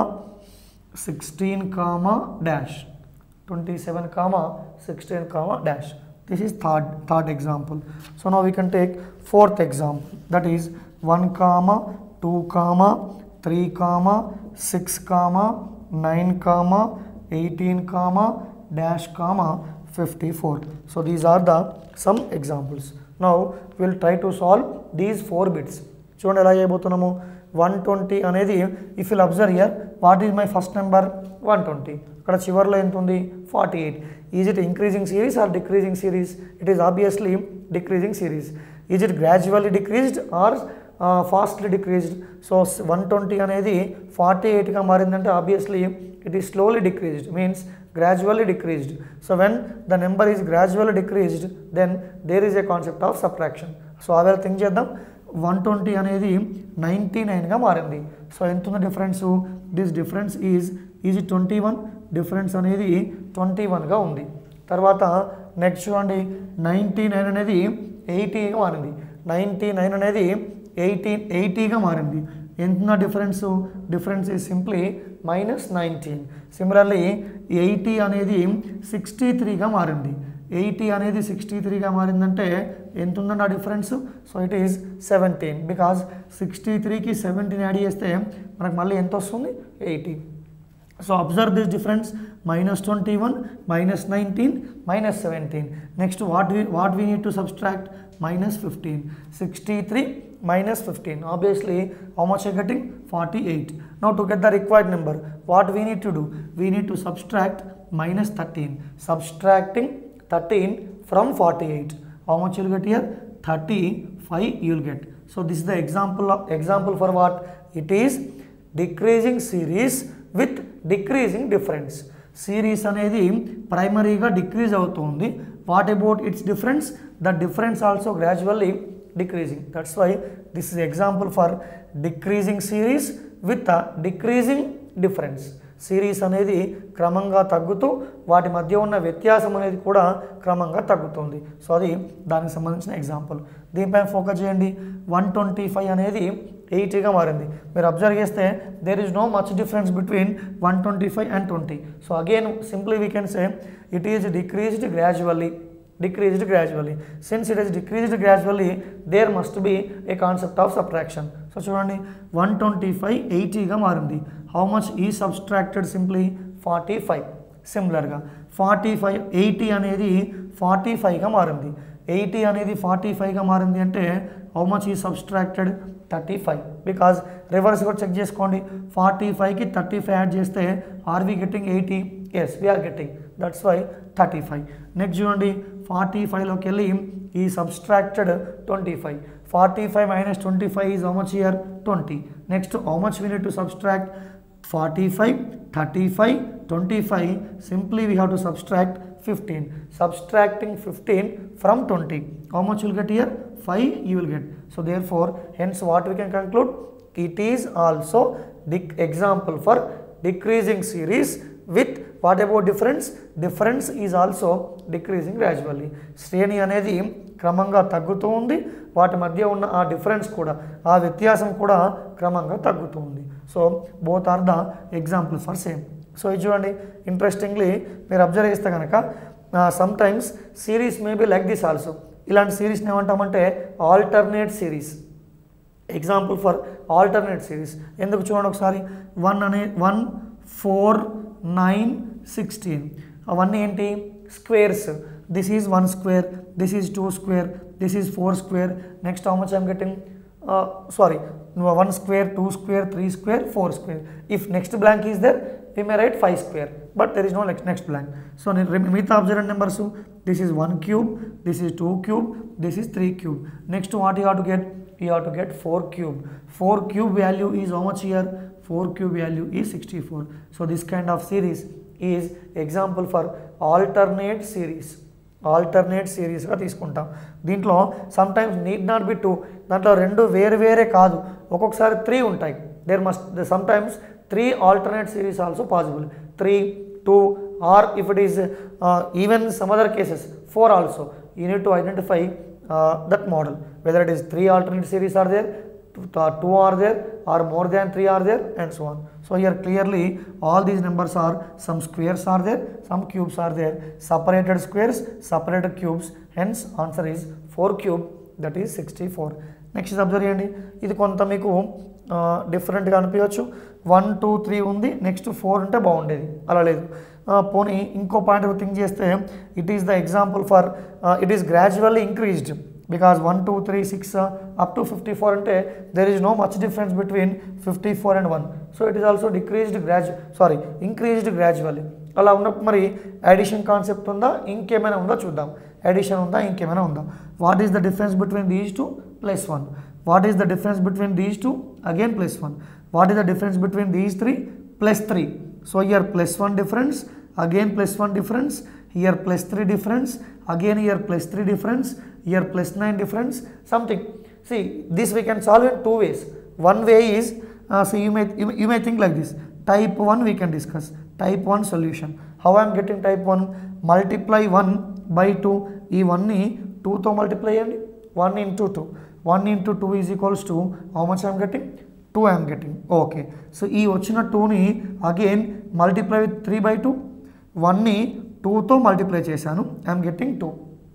S1: sixteen comma dash. twenty-seven comma sixteen comma dash. This is third third example. So now we can take fourth example, that is one comma two comma three comma six comma nine comma eighteen comma dash comma fifty-four. So these are the some examples. Now we will try to solve these four bits. చూడండి ఎలా చేయబోతున్నాము. one twenty అనేది if you observe here, what is my first number? one twenty. ఇక్కడ చివర్లో ఎంత ఉంది? forty-eight. Is it increasing series or decreasing series? It is obviously decreasing series. Is it gradually decreased or uh, fastly decreased? So one twenty అనేది forty-eight గా మారిందంటే obviously it is slowly decreased, means gradually decreased. So when the number is gradually decreased, then there is a concept of subtraction. So అవేళ think చేద్దాం. one twenty అనేది ninety-nine గా మారింది. So ఎంత ఉంది difference? This difference is is twenty-one. Difference అనేది twenty-one గా ఉంది. తర్వాత నెక్స్ట్ చూడండి, నైంటీ నైన్ అనేది ఎయిటీగా మారింది. నైంటీ నైన్ అనేది ఎయిటీన్ ఎయిటీగా మారింది. ఎంత difference? Difference is simply minus nineteen. Similarly eighty అనేది సిక్స్టీ త్రీగా మారింది. ఎయిటీ అనేది సిక్స్టీ త్రీగా మారిందంటే ఎంత ఉందండి ఆ difference? So it is seventeen. Because sixty త్రీకి సెవెంటీన్ యాడ్ చేస్తే మనకు మళ్ళీ ఎంత వస్తుంది? Eighty. So observe this difference, minus twenty-one, minus nineteen, minus seventeen. Next what we what we need to subtract? Minus fifteen. sixty-three minus fifteen. Obviously how much are getting? forty-eight. Now to get the required number, what we need to do? We need to subtract minus thirteen. Subtracting thirteen from forty-eight. How much you will get here? thirty-five you will get. So this is the example of example for what? It is decreasing series with decreasing difference. Series అనేది ప్రైమరీగా decrease అవుతుంది. What about its difference? The difference also gradually decreasing. That's why this is example for decreasing series with a decreasing difference. Series అనేది క్రమంగా తగ్గుతూ వాటి మధ్య ఉన్న వ్యత్యాసం అనేది కూడా క్రమంగా తగ్గుతుంది. సో అది దానికి సంబంధించిన ఎగ్జాంపుల్. దీనిపైన ఫోకస్ చేయండి. వన్ ట్వంటీ ఫైవ్ అనేది ఎయిటీగా మారింది. మీరు అబ్జర్వ్ చేస్తే there is no much difference between one twenty five and twenty. So again simply we can say it is decreased gradually. decreased gradually. Since it has decreased gradually, there must be a concept of subtraction. So చూడండి one twenty five ఎయిటీగా మారింది. How much is subtracted? Simply forty five. సిమిలర్గా forty five eighty అనేది forty ఫైవ్గా మారింది. Eighty అనేది forty ఫైవ్గా మారింది అంటే how much is subtracted? Thirty five. Because reverse కూడా చెక్ చేసుకోండి. ఫార్టీ ఫైవ్కి థర్టీ ఫైవ్ యాడ్ చేస్తే are we getting eighty? Yes we're getting. That's why thirty five. Next చూడండి ఫార్టీ ఫైవ్లోకి వెళ్ళి ఈ subtracted twenty five. Forty five minus twenty five is how much here? Twenty. Next how much we need to subtract? Forty five, thirty five, twenty five. Simply we have to subtract fifteen. Subtracting fifteen from twenty. How much you will get here? five you will get. So therefore, hence what we can conclude? It is also the example for decreasing series with what about difference? Difference is also decreasing gradually. శ్రేణి అనేది క్రమంగా తగ్గుతూ ఉంది. వాటి మధ్య ఉన్న ఆ difference కూడా, ఆ వ్యత్యాసం కూడా క్రమంగా తగ్గుతుంది. So both are the example for same. So ఇది చూడండి ఇంట్రెస్టింగ్లీ మీరు అబ్జర్వ్ చేస్తే కనుక some times series may be like this also. ఇలాంటి సిరీస్ని ఏమంటామంటే alternate series. Example for alternate series ఎందుకు చూడండి ఒకసారి. వన్ అనే వన్ ఫోర్ నైన్ సిక్స్టీన్ అవన్నీ ఏంటి? Squares. This is one square, this is two square, this is four square. Next how much I'm getting? Sorry one square, two square, three square, four square. If next blank is there we may write five square, but there is no next, next blank. So మిగతా observant numbers, this is one cube, this is two cube, this is three cube. Next what you have to get? You have to get four cube. four cube value is how much here? four cube value is sixty-four. So this kind of series is example for alternate series. Alternate సిరీస్గా తీసుకుంటాం. దీంట్లో some times need not be two. దాంట్లో రెండు వేరు వేరే కాదు, ఒక్కొక్కసారి three ఉంటాయి. There must some times three alternate series also possible. three, two, or if it is uh, even some other cases four also. You need to identify uh, that model, whether it is three alternate series are there, two are there, or more than three are there, and so on. So here clearly all these numbers are, some squares are there, some cubes are there, separated squares, separated cubes, hence answer is four cube, that is sixty-four. Next observe చేయండి. ఇది కొంత మీకు డిఫరెంట్గా అనిపించవచ్చు. One two three ఉంది, next four ఉంటే బాగుండేది, అలా లేదు. పోనీ ఇంకో పాయింట్ థింక్ చేస్తే it is the example for it is gradually increased. Because one two three six up to fifty four అంటే there is no much difference between fifty four and one. So it is also decreased gradu sorry increased gradually. అలా ఉన్నప్పుడు మరి addition concept ఉందా, ఇంకేమైనా ఉందా చూద్దాం. Addition ఉందా, ఇంకేమైనా ఉందా? What is the difference between these two? Plus one. What is the difference between these two? Again plus one. What is the difference between these three? Plus three. So here plus one difference, again plus one difference, here plus three difference, again here plus three difference, here plus nine difference, something. See, this we can solve in two ways. One way is, uh, so you may, you, you may think like this. Type one we can discuss. Type one solution. How I am getting type one? Multiply one by two. ఈ one ని two తో multiply చేయండి. one into two. one into two is equals to how much I am getting? two I am getting. Okay. So ఈ వచ్చిన two ని again multiply with three by two. one ని two తో multiply చేశాను. I am getting two.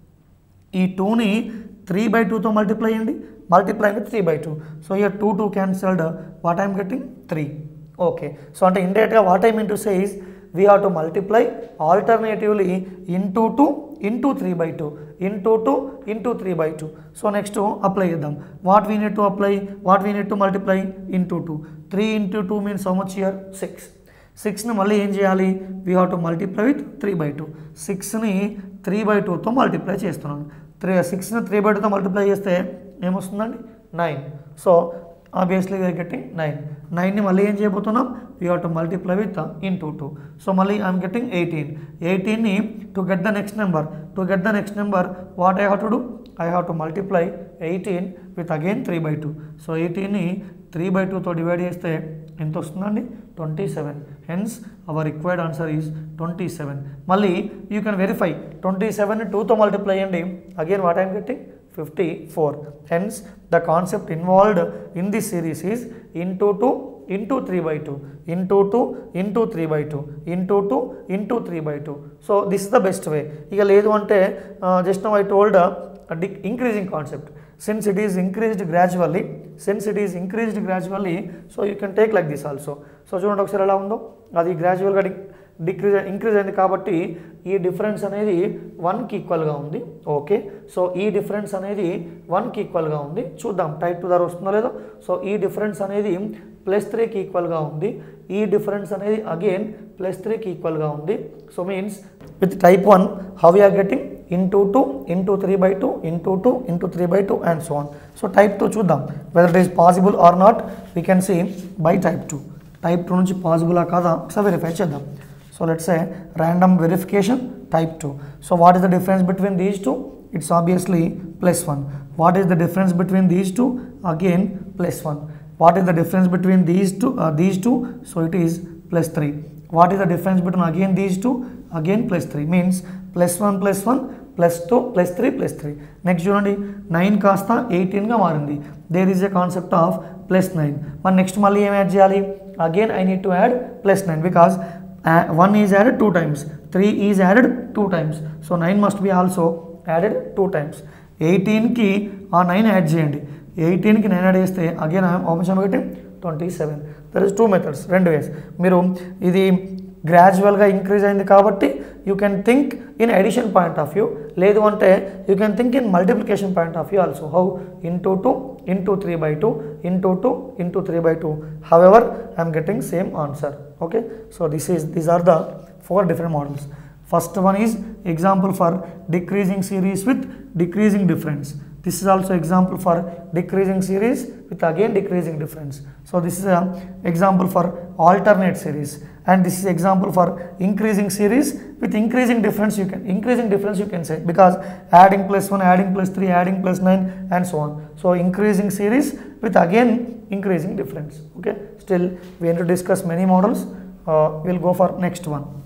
S1: ఈ two ని three by two తో multiply చేయండి. Multiply with three by two. So here two two cancelled. What I am getting? three. Okay. So అంటే indirect గా what I mean to say is we have to multiply alternatively into two into three by two into two into three by two. So next apply చేద్దాం. What we need to apply? What we need to multiply? Into two. three into two means how much here? six. six ని మళ్ళీ ఏం చేయాలి? We have to multiply with three by two. six ని three by two తో multiply చేస్తున్నాను. three six ని three by two తో multiply చేస్తే ఏమొస్తుందండి? nine. So obviously we are getting nine. nine ని మళ్ళీ ఏం చేయబోతున్నాం? you have to multiply with uh, into two. So mali I am getting eighteen. eighteen ni to get the next number, to get the next number what I have to do? I have to multiply eighteen with again three by two. So eighteen ni three by two తో divide చేస్తే ఎంత వస్తుందండి? twenty-seven. Hence our required answer is twenty-seven. మళ్ళీ you can verify twenty-seven ని two తో multiply చేయండి, again what I am getting? fifty-four. Hence the concept involved in this series is into two into three by two, into two into three by two, into two into three by two. So this is the best way. ఇక లేదు అంటే just now I told a increasing concept. Since it is increased gradually, since it is increased gradually, so you can take like this also. So చూడండి ఒకసారి ఎలా ఉందో, అది గ్రాడ్యువల్గా decrease increase అయింది కాబట్టి ఈ డిఫరెన్స్ అనేది వన్కి ఈక్వల్గా ఉంది. ఓకే, సో ఈ డిఫరెన్స్ అనేది వన్కి ఈక్వల్గా ఉంది. చూద్దాం టైప్ టూ ద్వారా వస్తుందో లేదో. సో ఈ డిఫరెన్స్ అనేది ప్లస్ త్రీకి ఈక్వల్గా ఉంది, ఈ డిఫరెన్స్ అనేది అగైన్ ప్లస్ త్రీకి ఈక్వల్గా ఉంది. So means with type one how you are getting into two into three by two into two into three by two and so on. So type two చూద్దాం whether it is possible or not, we can see by type two. type two నుంచి possible ఆ కాదా ఒకసారి verify చేద్దాం. So let's say random verification type two. So what is the difference between these two? It's obviously plus one. What is the difference between these two? Again plus one. What is the difference between these two? Uh, these two, so it is plus three. What is the difference between again these two? Again plus three. Means plus one plus one plus two plus three plus three. Next చూడండి nine కాస్త eighteen గా మారింది. There is a concept of plus nine. మరి next మళ్ళీ ఏం add చేయాలి? Again I need to add plus nine because uh, one is added two times, three is added two times. So nine must be also added two times. eighteen కి ఆ nine add చేయండి. eighteen కి nine add చేస్తే again option ఒకటి twenty-seven. There is two methods, రెండు వేస్. మీరు ఇది గ్రాడ్యువల్గా ఇంక్రీజ్ అయింది కాబట్టి you can think in addition point of view, లేదు అంటే you can think in multiplication point of view also. How? Into two into three by two into two into three by two. However I'm getting same answer. Okay, so this is these are the four different models. First one is example for decreasing series with decreasing difference. This is also example for decreasing series with again decreasing difference. So this is a example for alternate series, and this is example for increasing series with increasing difference. You can increasing difference you can say because adding plus one, adding plus three, adding plus nine and so on. So increasing series with again increasing difference. Okay, still we need to discuss many models. Uh, we'll go for next one.